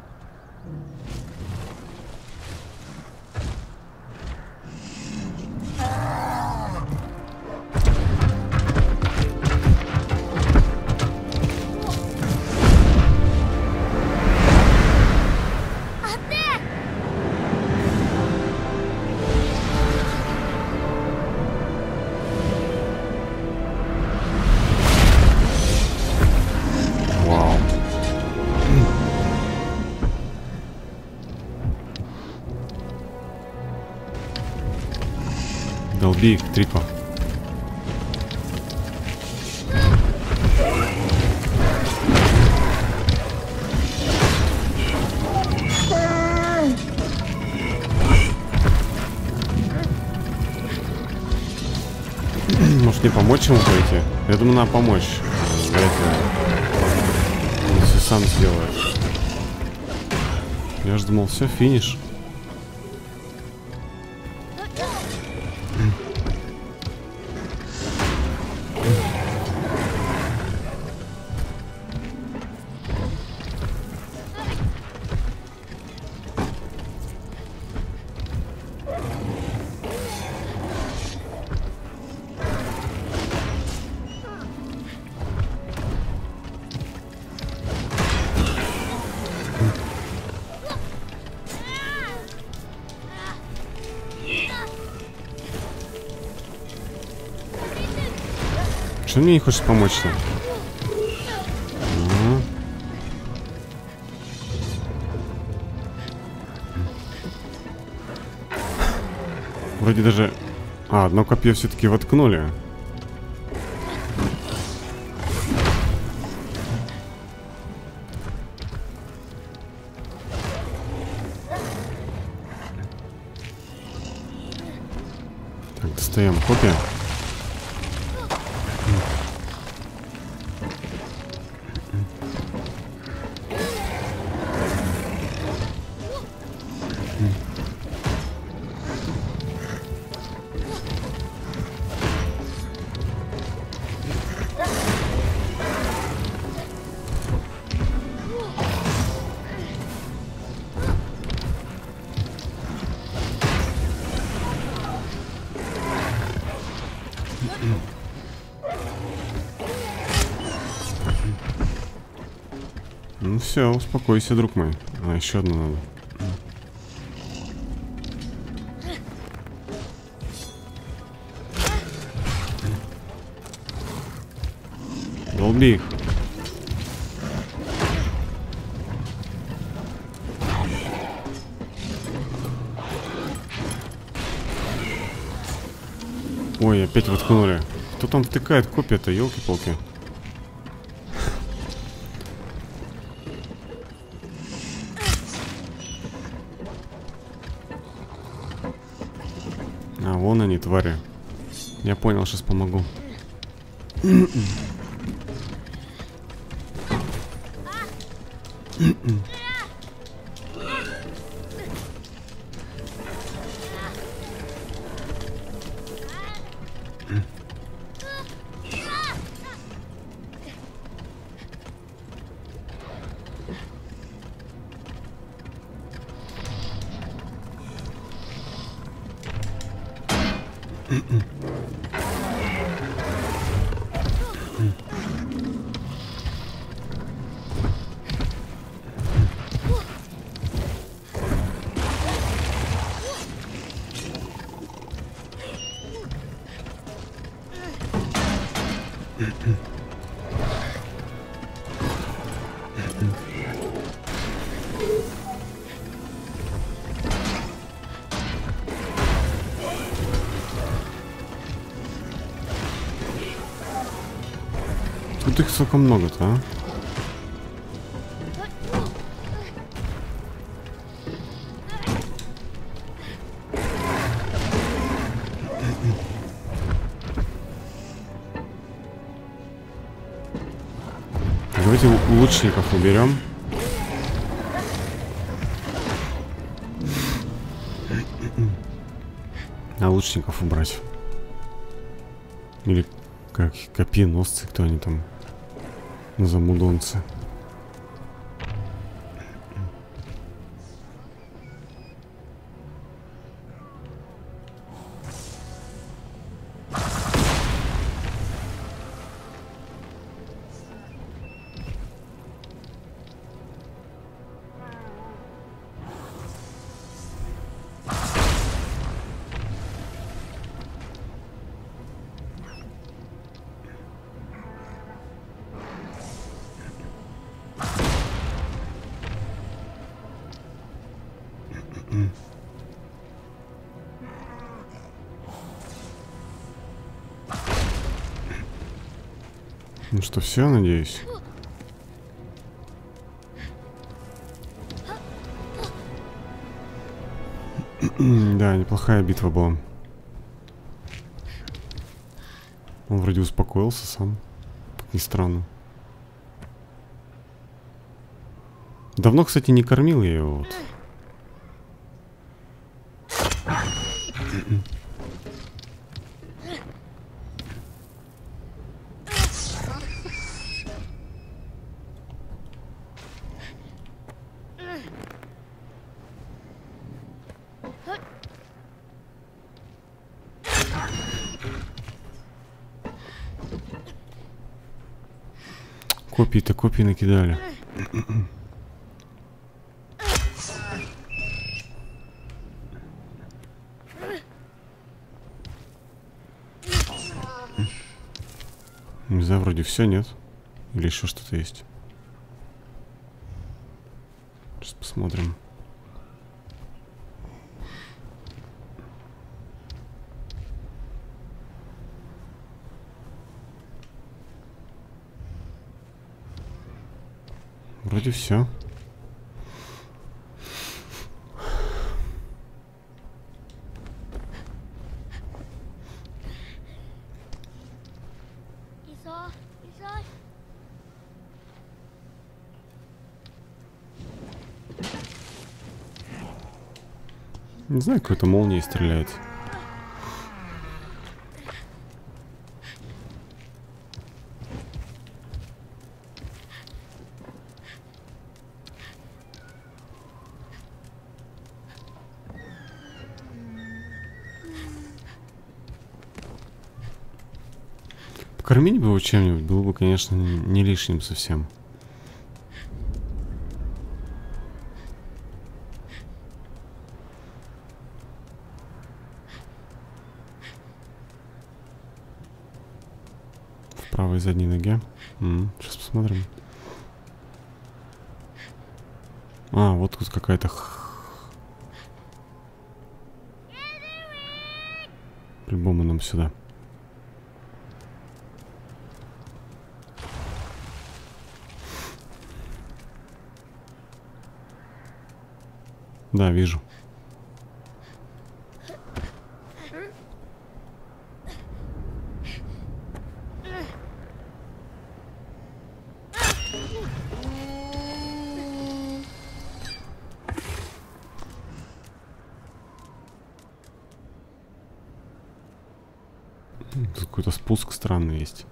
Долби их, Трико. Может, мне помочь ему пойти? Я думаю, надо помочь. Вряд ли. Он все сам сделает. Я же думал, все, финиш. Что мне не хочешь помочь-то? Вроде даже... А, одно копье все-таки воткнули. Так, достаем копья. Ну все, успокойся, друг мой. А, еще одну надо. Долби их. Ой, опять воткнули. Кто там втыкает копья-то, елки-палки. А, вон они, твари. Я понял, сейчас помогу. Тут их столько много-то, а? Давайте лучников уберем. А лучников убрать. Или как копьеносцы, кто они там? Замудонцы. Ну что, все, надеюсь? Да, неплохая битва была. Он вроде успокоился сам, как ни странно. Давно, кстати, не кормил я его. Вот. Копии-то копии накидали. Не знаю, вроде все, нет? Или еще что-то есть? Сейчас посмотрим. Вроде все. Не знаю, какой-то молнией стреляет. Покормить бы его чем-нибудь было бы, конечно, не лишним совсем. В правой задней ноге. Сейчас посмотрим. А, вот тут какая-то... По-любому нам сюда. Да, вижу. Тут какой-то спуск странный есть.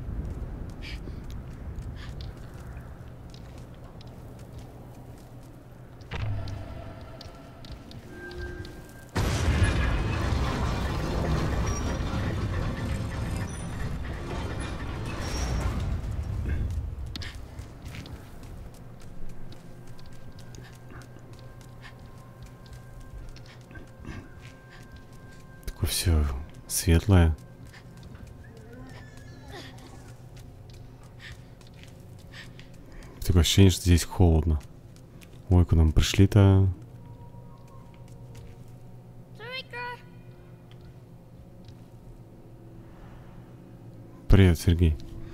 Такое все светлое. Такое ощущение, что здесь холодно. Ой, куда мы пришли-то? Привет, Сергей.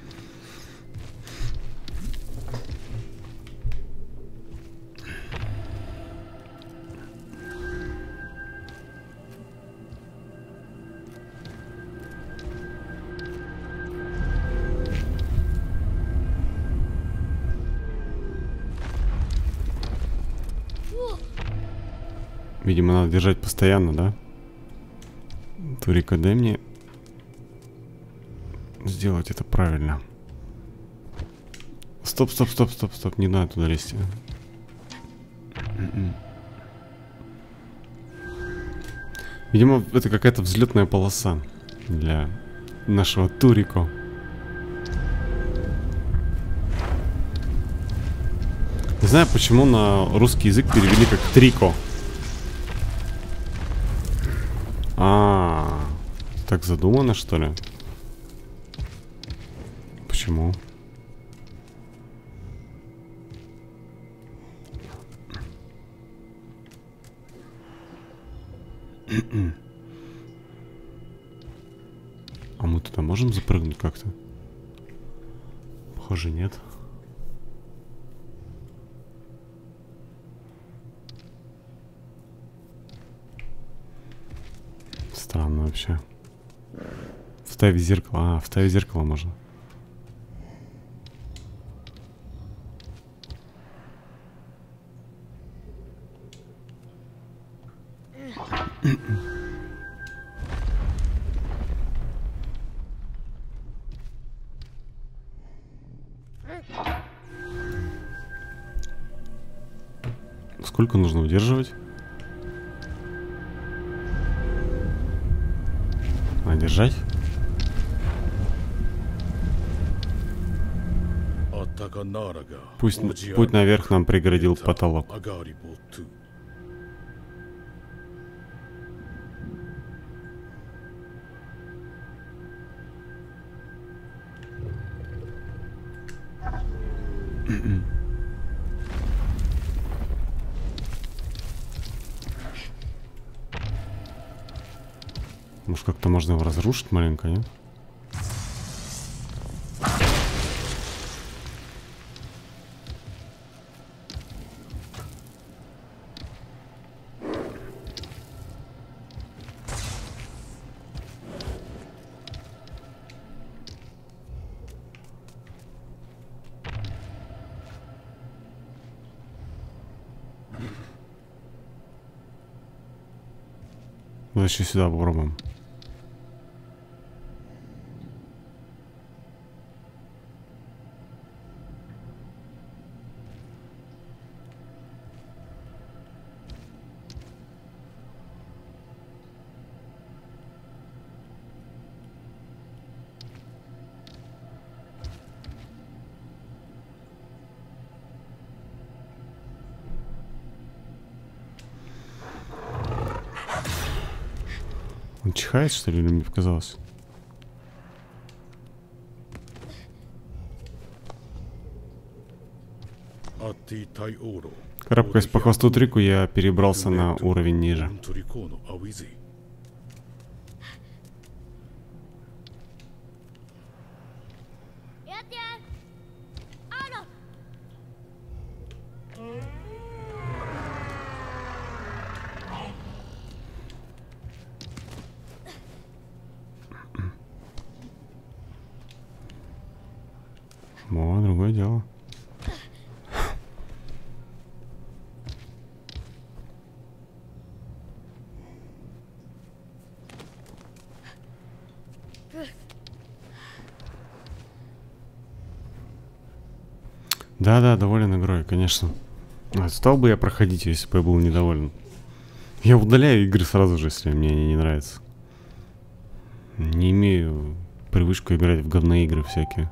Видимо, надо держать постоянно, да? Турика, дай мне сделать это правильно. Стоп, стоп, стоп, стоп, стоп. Не надо туда лезть. Видимо, это какая-то взлетная полоса для нашего Турико. Не знаю, почему на русский язык перевели как Трико. Так задумано, что ли? Почему? А мы туда можем запрыгнуть как-то? Похоже, нет. Странно вообще. Вставить зеркало. Вставить зеркало можно. Сколько нужно удерживать? Держать? Пусть путь наверх нам преградил потолок. Может, как-то можно его разрушить маленько, нет? Вот еще сюда попробуем. Он чихает, что ли, или мне показалось? Карабкаясь по хвосту Трику, я перебрался на уровень ниже. О, другое дело. Да-да, доволен игрой, конечно. Стал бы я проходить, если бы я был недоволен. Я удаляю игры сразу же, если мне они не нравятся. Не имею привычку играть в говные игры всякие.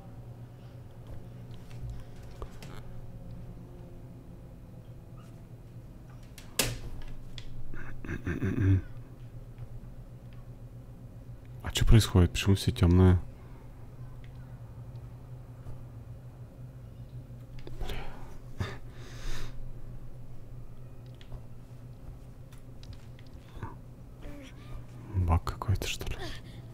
А что происходит? Почему все темное? Баг какой-то, что ли?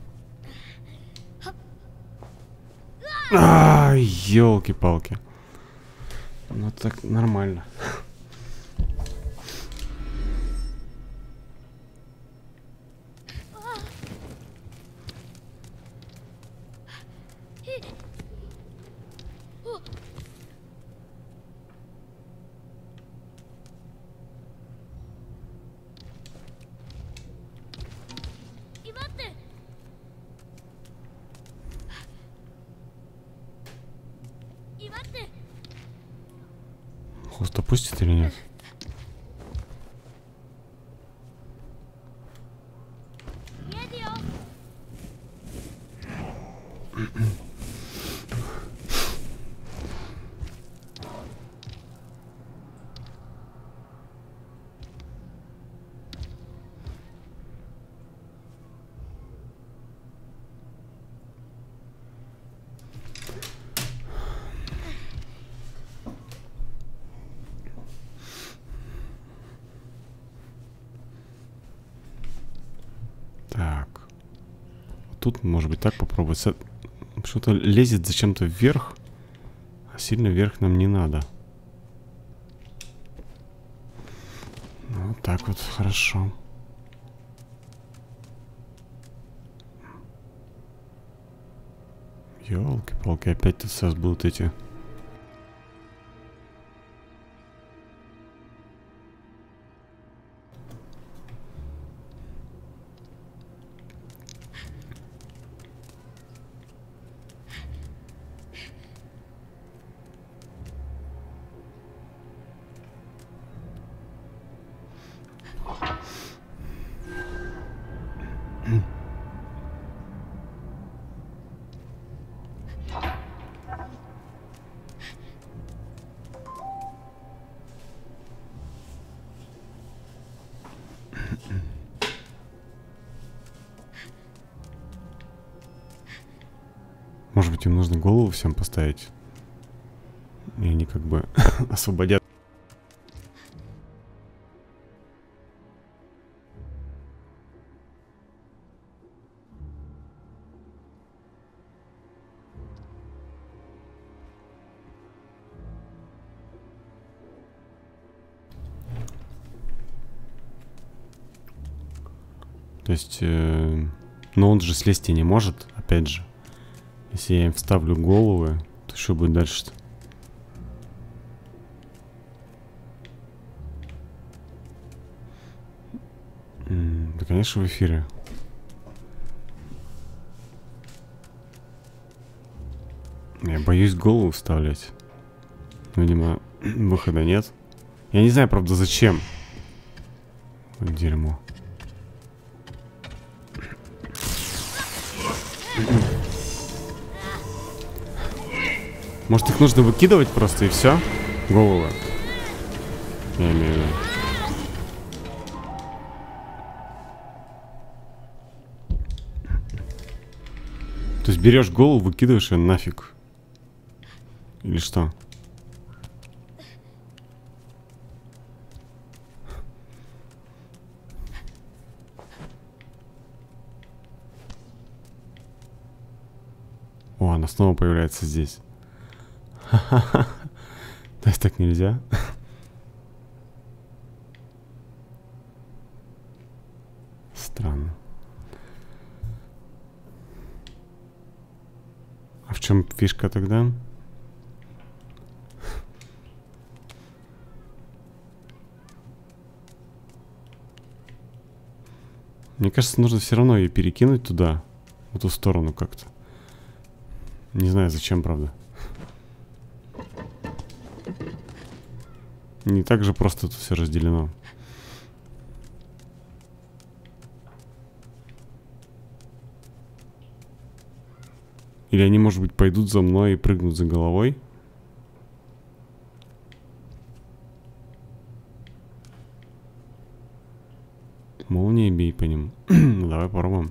Ай, елки-палки. Ну так нормально. Хвост опустит или нет? Так. Тут, может быть, так попробовать. Что-то лезет зачем-то вверх. А сильно вверх нам не надо. Вот так вот, хорошо. Ёлки-палки, опять тут сейчас будут эти... Может быть, им нужно голову всем поставить? И они как бы освободят. То есть, но он же слезть и не может, опять же. Если я им вставлю головы, то что будет дальше-то? Да, конечно, в эфире. Я боюсь голову вставлять. Видимо, выхода нет. Я не знаю, правда, зачем. Вот дерьмо. Может, их нужно выкидывать просто и все? Головы. Я имею в виду. То есть берешь голову, выкидываешь ее нафиг. Или что? О, она снова появляется здесь. Ха-ха-ха. То есть так нельзя? Странно. А в чем фишка тогда? Мне кажется, нужно все равно ее перекинуть туда, в эту сторону как-то. Не знаю, зачем, правда. Не так же просто тут все разделено. Или они, может быть, пойдут за мной и прыгнут за головой? Молнией бей по ним. Ну, давай попробуем.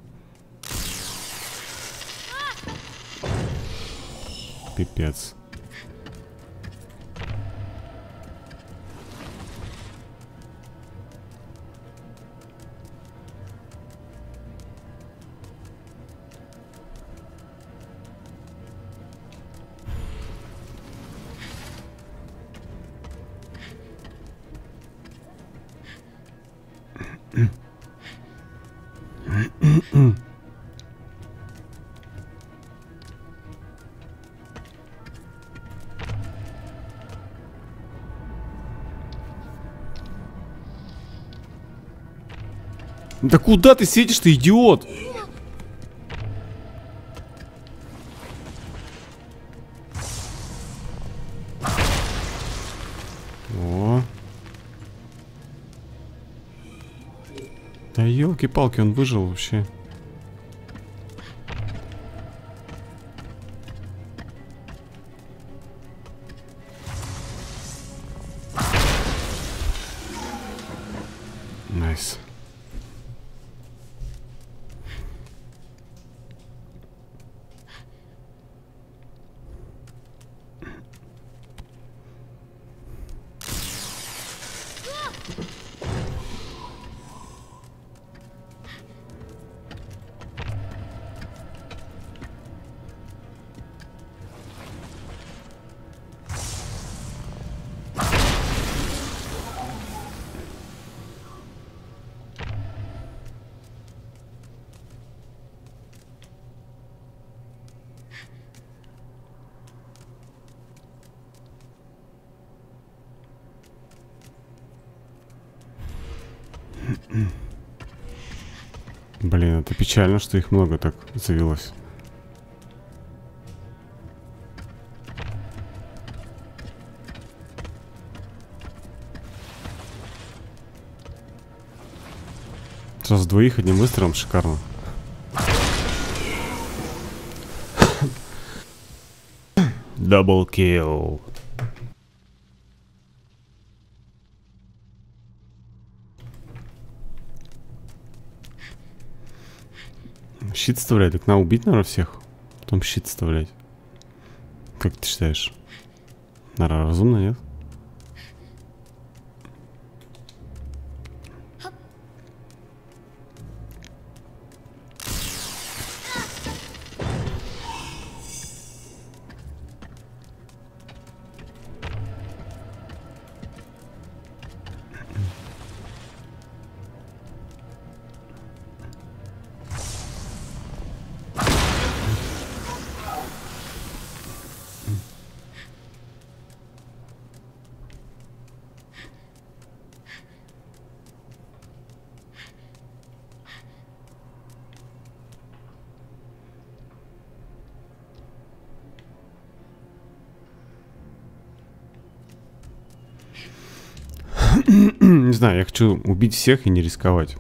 Пипец. Да куда ты светишь, ты идиот? О. Да елки-палки, он выжил вообще. Найс. Блин, это печально, что их много так завелось. Сразу двоих одним выстрелом, шикарно. Double kill. Щит вставлять, так надо убить, наверное, всех. Потом щит вставлять. Как ты считаешь? Наверное, разумно, нет? Не знаю, я хочу убить всех и не рисковать.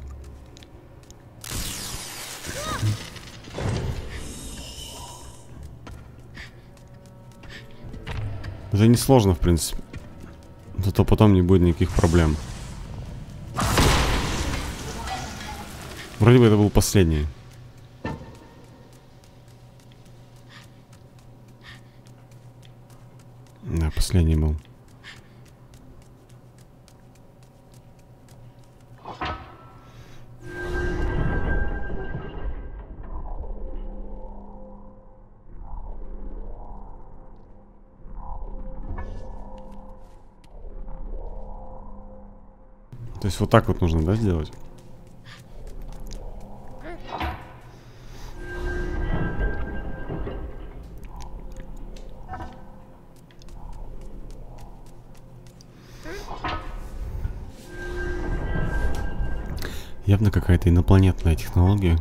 Это несложно, в принципе. Зато потом не будет никаких проблем. Вроде бы это был последний. последний был. То есть вот так вот нужно, да, сделать? Явно какая-то инопланетная технология.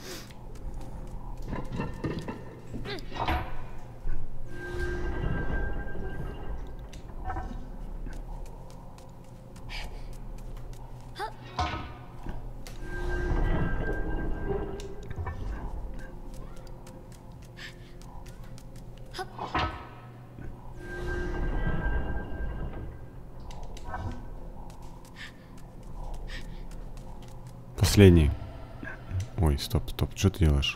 Последний. Ой, стоп, стоп, что ты делаешь?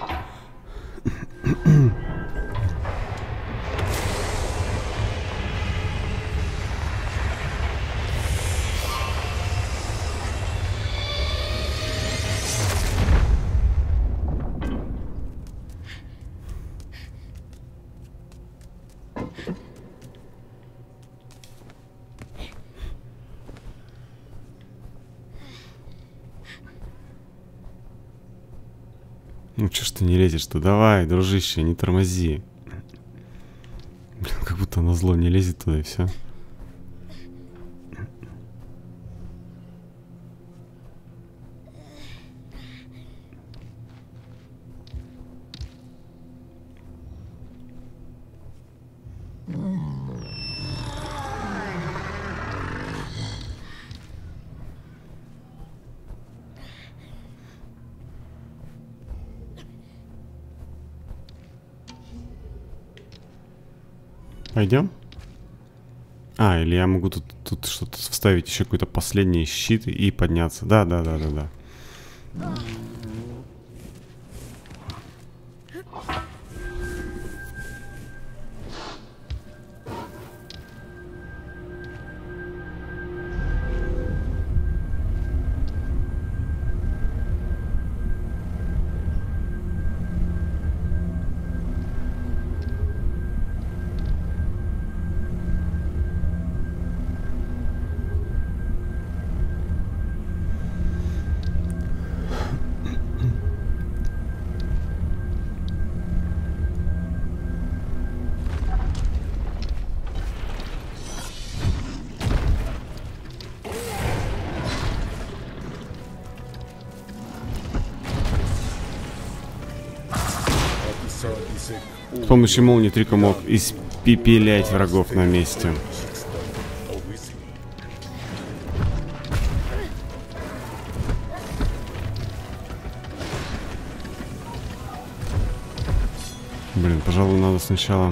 Ну чё ж ты не лезешь-то? Давай, дружище, не тормози. Блин, как будто назло не лезет туда и все. Пойдем? А, или я могу тут что-то вставить, еще какой-то последний щит и подняться. Да, да, да, да, да. С помощью молнии Трико мог испепелять врагов на месте. Блин, пожалуй, надо сначала...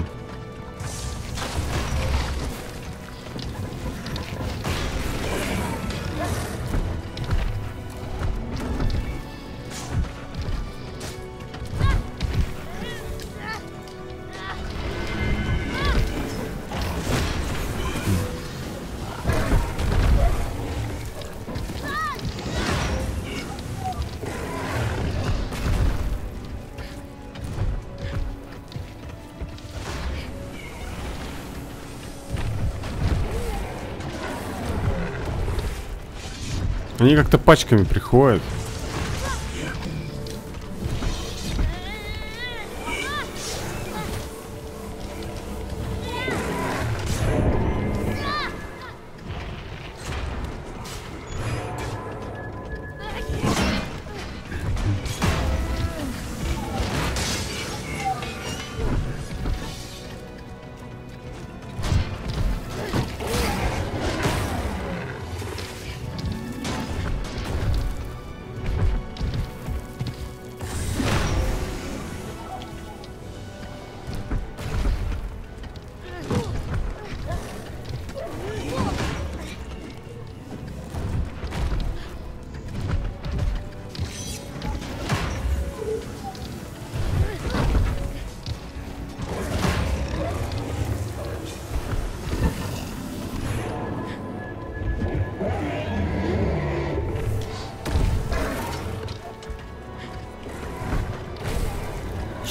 Они как-то пачками приходят.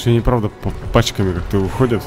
Все неправда по пачками как-то выходят.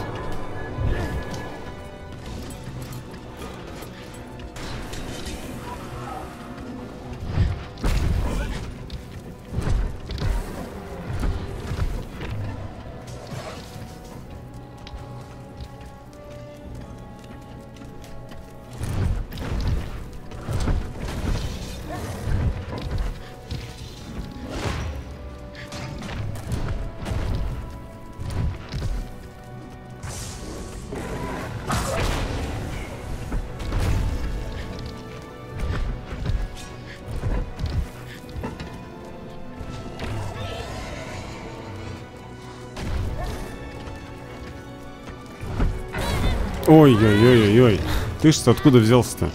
Ой-ой-ой-ой-ой. Ты что, откуда взялся-то?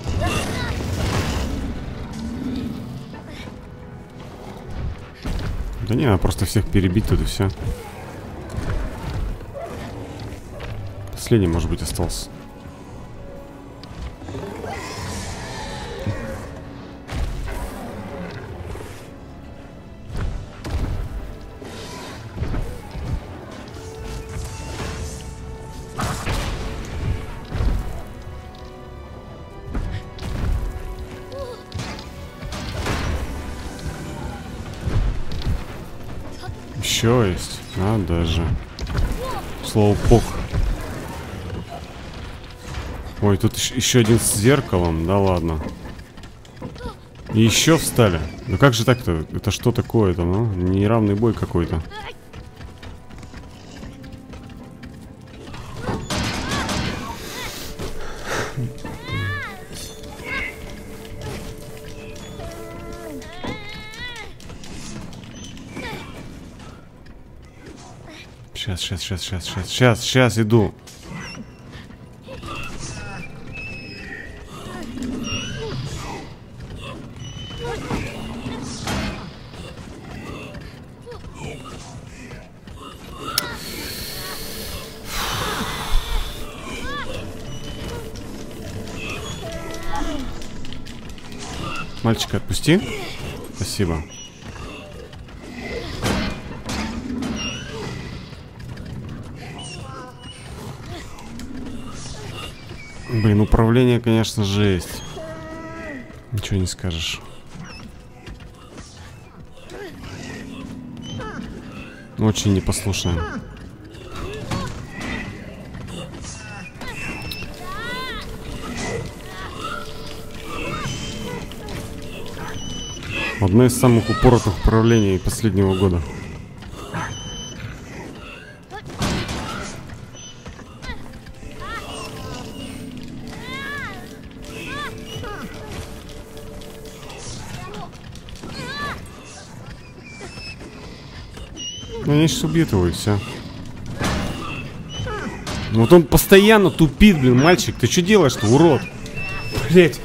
Да не, надо просто всех перебить тут и все. Последний, может быть, остался. Еще есть. Надо же. Слоупок. Ой, тут еще один с зеркалом. Да ладно. И еще встали. Ну как же так-то? Это что такое-то, ну? Неравный бой какой-то. Сейчас иду. Мальчика отпусти. Спасибо. Блин, управление, конечно, жесть. Ничего не скажешь. Очень непослушная. Одно из самых упоротых управлений последнего года. Ну, они сейчас убьют его и все. Вот он постоянно тупит, блин, мальчик. Ты что делаешь-то, урод? Блять.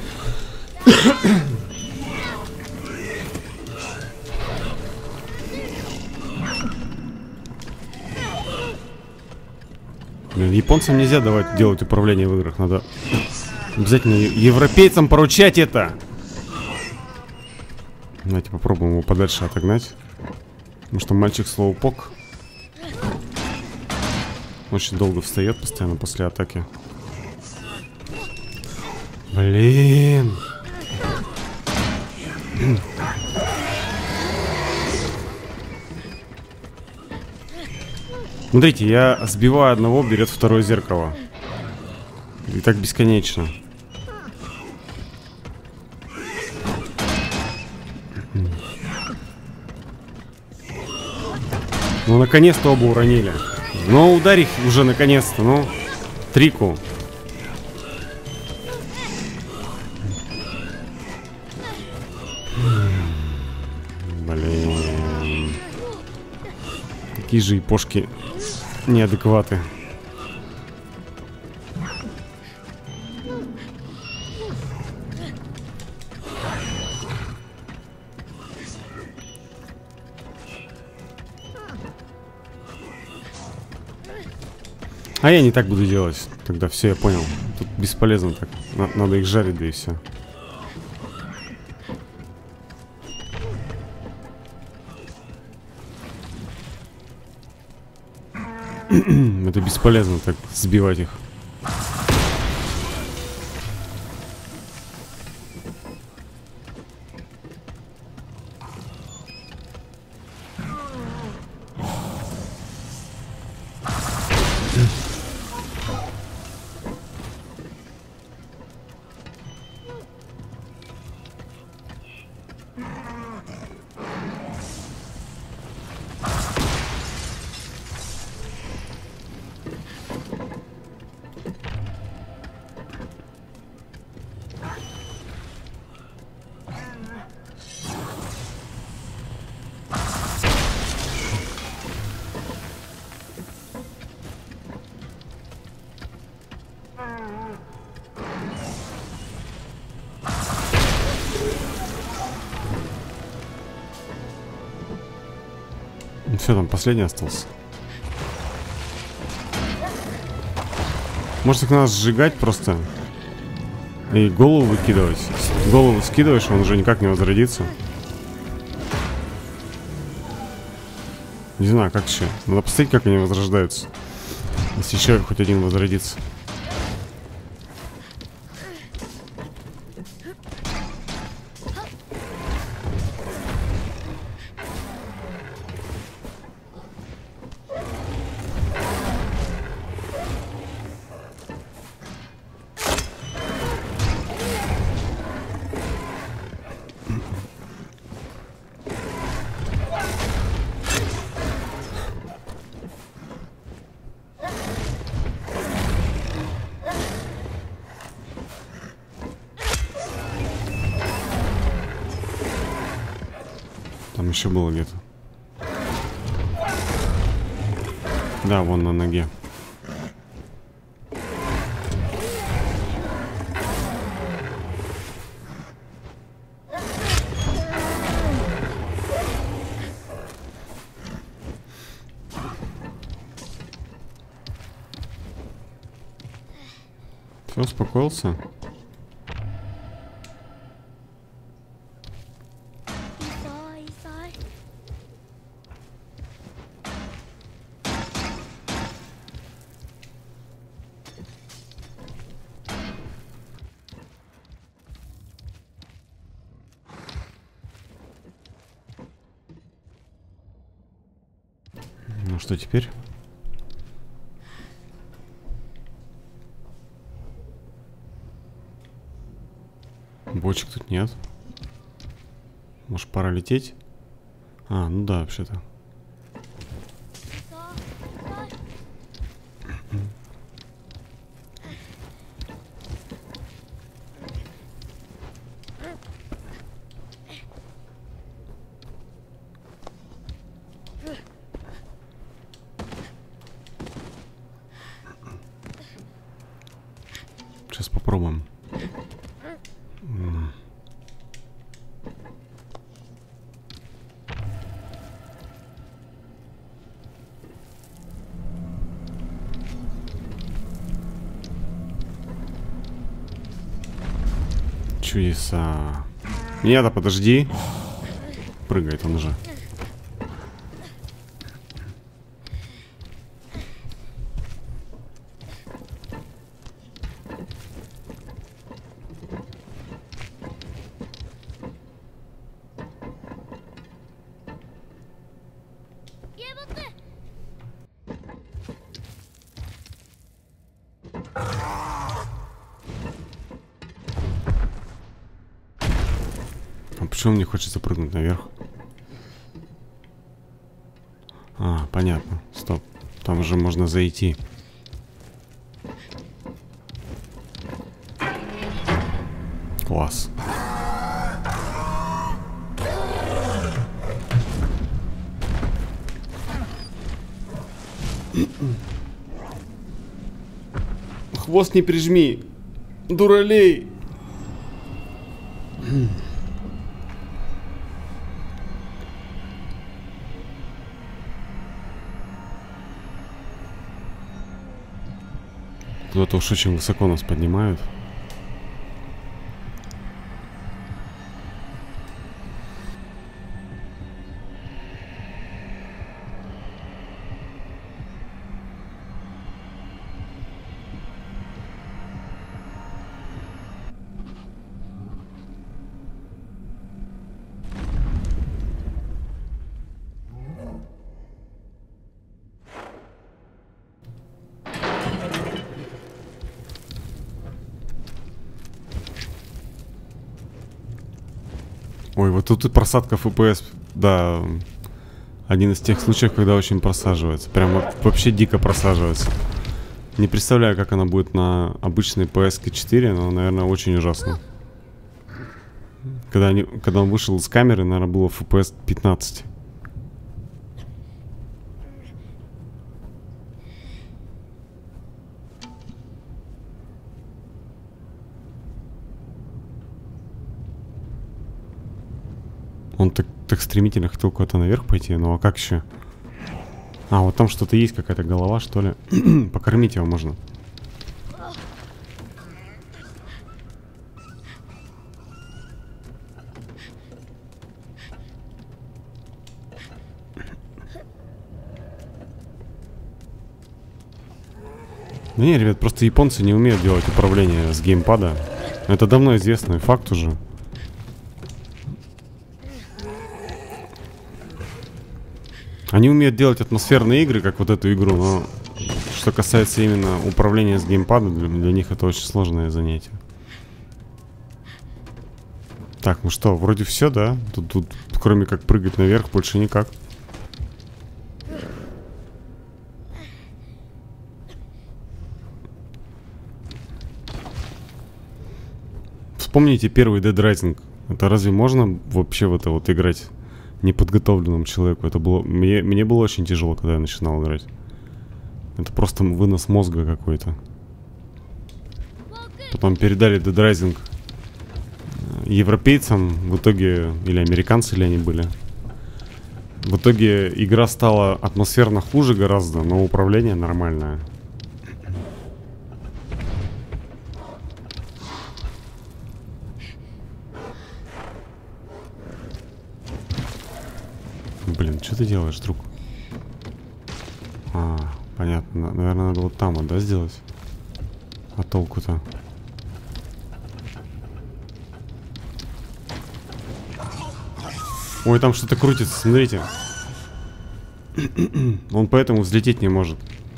Блин, японцам нельзя делать управление в играх. Надо обязательно европейцам поручать это. Давайте попробуем его подальше отогнать. Потому что мальчик слоупок. Очень долго встает постоянно после атаки. Блин. Смотрите, я сбиваю одного, берет второе зеркало. И так бесконечно. Ну, наконец-то оба уронили. Ну, ударь их уже наконец-то, ну. Трику. Блин. Какие же япошки неадекваты. А я не так буду делать. Тогда все, я понял. Тут бесполезно так. Надо их жарить, да и все. Это бесполезно так сбивать их. Все, там последний остался. Может, их надо сжигать просто и голову выкидывать. Голову скидываешь, он уже никак не возродится. Не знаю, как еще. Надо посмотреть, как они возрождаются. Если еще хоть один возродится. Там еще было где-то. Да, вон на ноге. Все, успокоился? Ну что теперь? Бочек тут нет. Может, пора лететь? А, ну да, вообще-то. Сейчас попробуем. Чудеса. Меня-то подожди. Прыгает он уже. А почему мне хочется прыгнуть наверх? А, понятно. Стоп. Там уже можно зайти. Класс. Хвост не прижми. Дуралей. Куда-то уж очень высоко нас поднимают. Ой, вот тут и просадка FPS. Да. Один из тех случаев, когда очень просаживается. Прям вообще дико просаживается. Не представляю, как она будет на обычной PS4, но, наверное, очень ужасно. Когда он вышел из камеры, наверное, было FPS 15. Он так стремительно хотел куда-то наверх пойти, ну а как еще? А, вот там что-то есть, какая-то голова, что ли. Покормить его можно. Не, ребят, просто японцы не умеют делать управление с геймпада. Это давно известный факт уже. Они умеют делать атмосферные игры, как вот эту игру, но что касается именно управления с геймпада, для них это очень сложное занятие. Так, ну что, вроде все, да? Тут кроме как прыгать наверх, больше никак. Вспомните первый Dead Rising. Это разве можно вообще в это вот играть неподготовленному человеку? Это было... Мне было очень тяжело, когда я начинал играть. Это просто вынос мозга какой-то. Потом передали Dead Rising европейцам. В итоге... Или американцы ли они были? В итоге игра стала атмосферно хуже гораздо, но управление нормальное. Блин, что ты делаешь, друг? А, понятно. Наверное, надо вот там вот, да, сделать? А толку-то? Ой, там что-то крутится, смотрите. Он поэтому взлететь не может.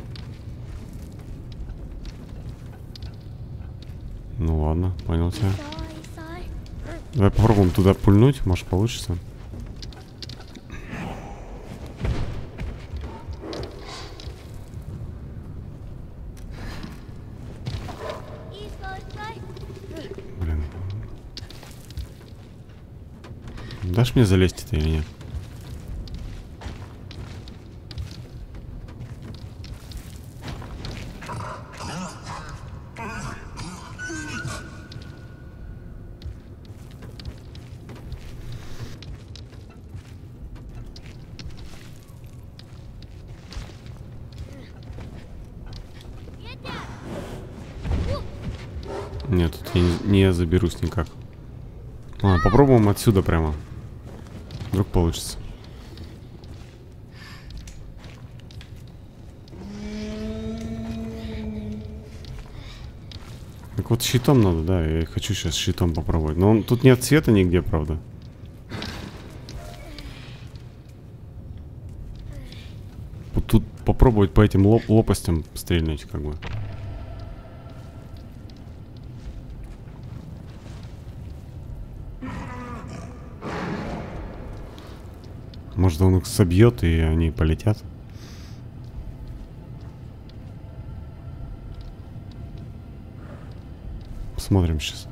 Ну ладно, понял тебя. Давай попробуем туда пульнуть, может получится. Блин. Дашь мне залезть это или нет? Нет, тут я не заберусь никак. Ладно, попробуем отсюда прямо. Вдруг получится. Так вот щитом надо, да, я хочу сейчас щитом попробовать. Но тут нет света нигде, правда. Вот тут попробовать по этим лопастям стрельнуть, как бы. Может, он их собьет, и они полетят. Посмотрим сейчас.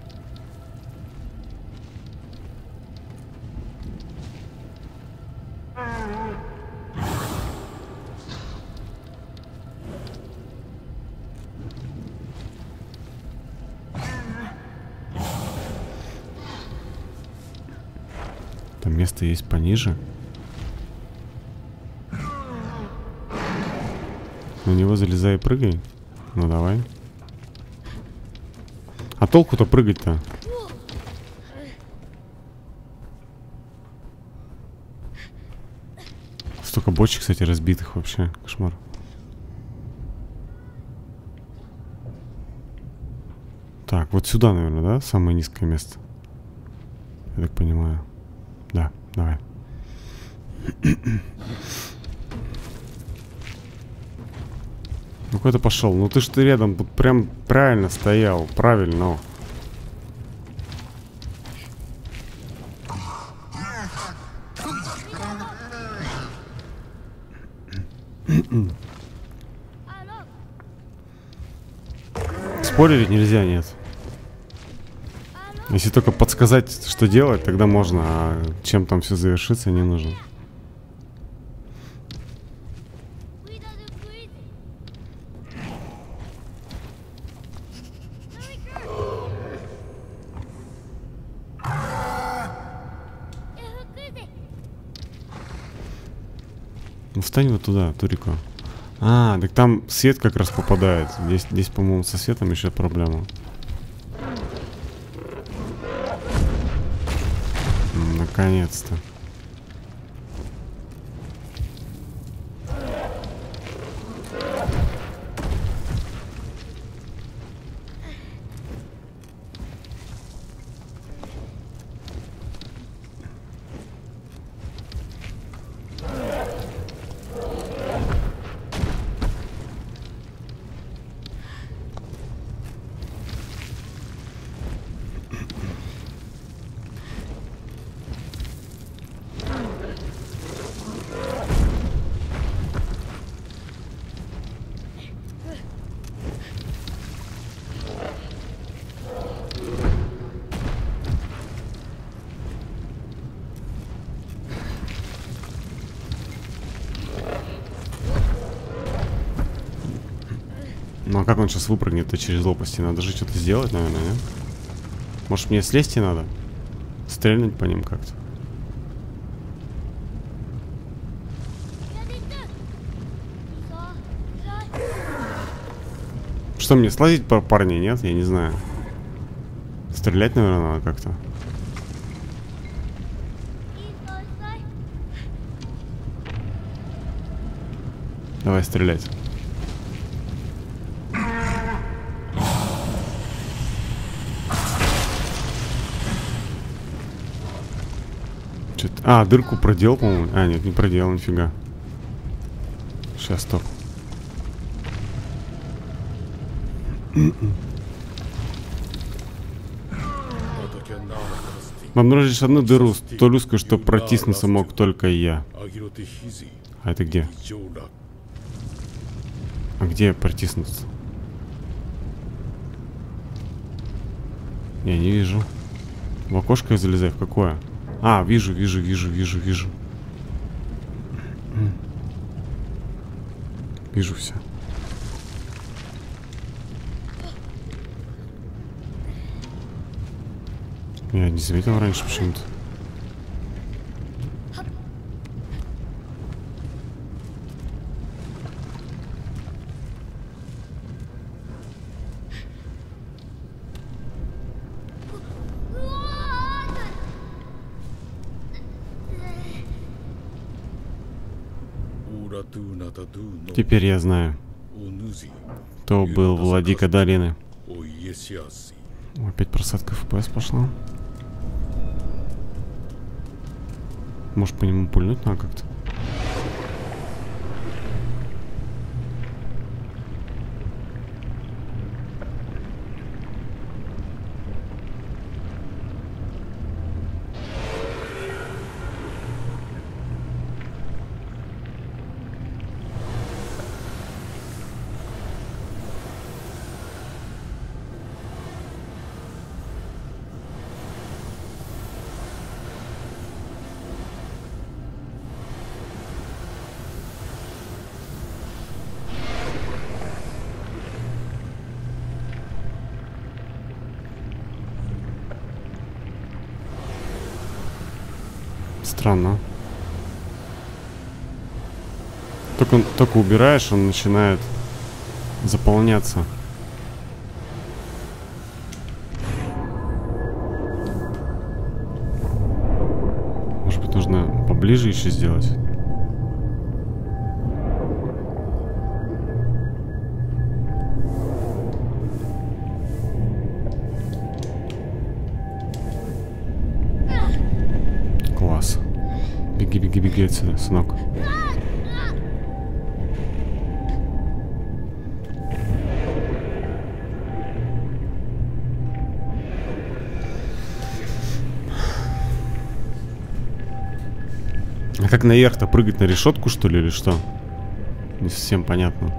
Там место есть пониже. На него залезай и прыгай. Ну давай. А толку-то прыгать-то? Столько бочек, кстати, разбитых вообще. Кошмар. Так, вот сюда, наверное, да? Самое низкое место. Я так понимаю. Да, давай. Ну куда ты пошел? Ну ты ж ты рядом тут прям правильно стоял. Правильно. Спорить нельзя, нет. Если только подсказать, что делать, тогда можно, а чем там все завершится, не нужно. Ну, встань вот туда, Турико. А, так там свет как раз попадает. Здесь по-моему, со светом еще проблема. Наконец-то. Ну а как он сейчас выпрыгнет-то через лопасти? Надо же что-то сделать, наверное, нет? Может мне слезть и надо? Стрельнуть по ним как-то. Что мне, слазить по парней, нет? Я не знаю. Стрелять, наверное, надо как-то. Давай стрелять. А, дырку проделал, по-моему. А, нет, не проделал, нифига. Сейчас, стоп. Обнаружишь одну дыру, столь узкую, что протиснуться мог только я. А это где? А где протиснуться? Я не вижу. В окошко я залезаю, в какое? А, вижу. Вижу все. Я не заметил раньше почему-то. Теперь я знаю, кто был владыка долины. Опять просадка FPS пошла. Может, по нему пульнуть надо как-то? Странно. Только убираешь, он начинает заполняться. Может быть, нужно поближе еще сделать? Класс. Беги отсюда, сынок. А как наверх-то прыгать, на решетку, что ли, или что? Не совсем понятно.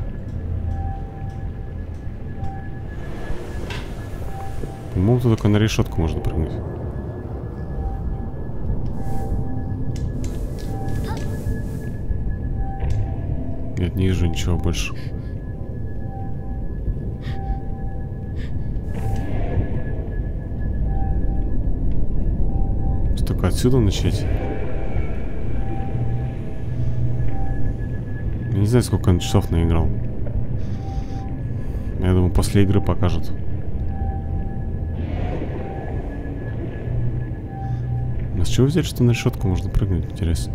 По-моему, тут только на решетку можно прыгнуть. Нет, не вижу ничего больше. Только отсюда начать. Я не знаю, сколько он часов наиграл. Я думаю, после игры покажут. А с чего взять, что на решетку можно прыгнуть, интересно?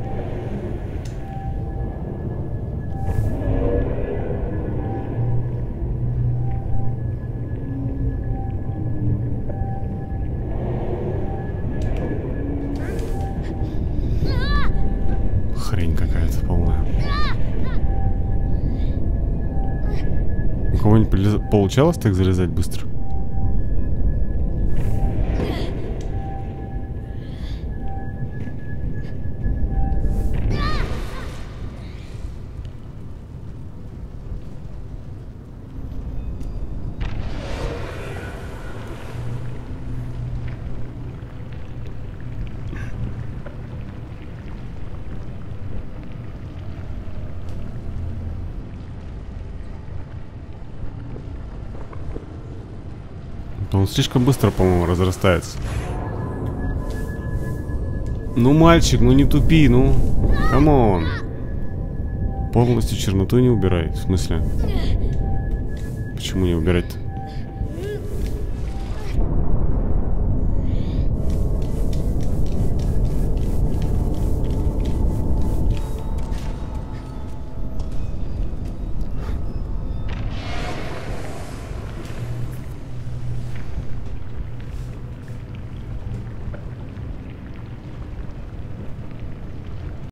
Хрень какая-то полная. У кого-нибудь получалось так залезать быстро? Он слишком быстро, по-моему, разрастается. Ну, мальчик, ну не тупи, ну. Камон. Полностью черноту не убирай. В смысле? Почему не убирать-то?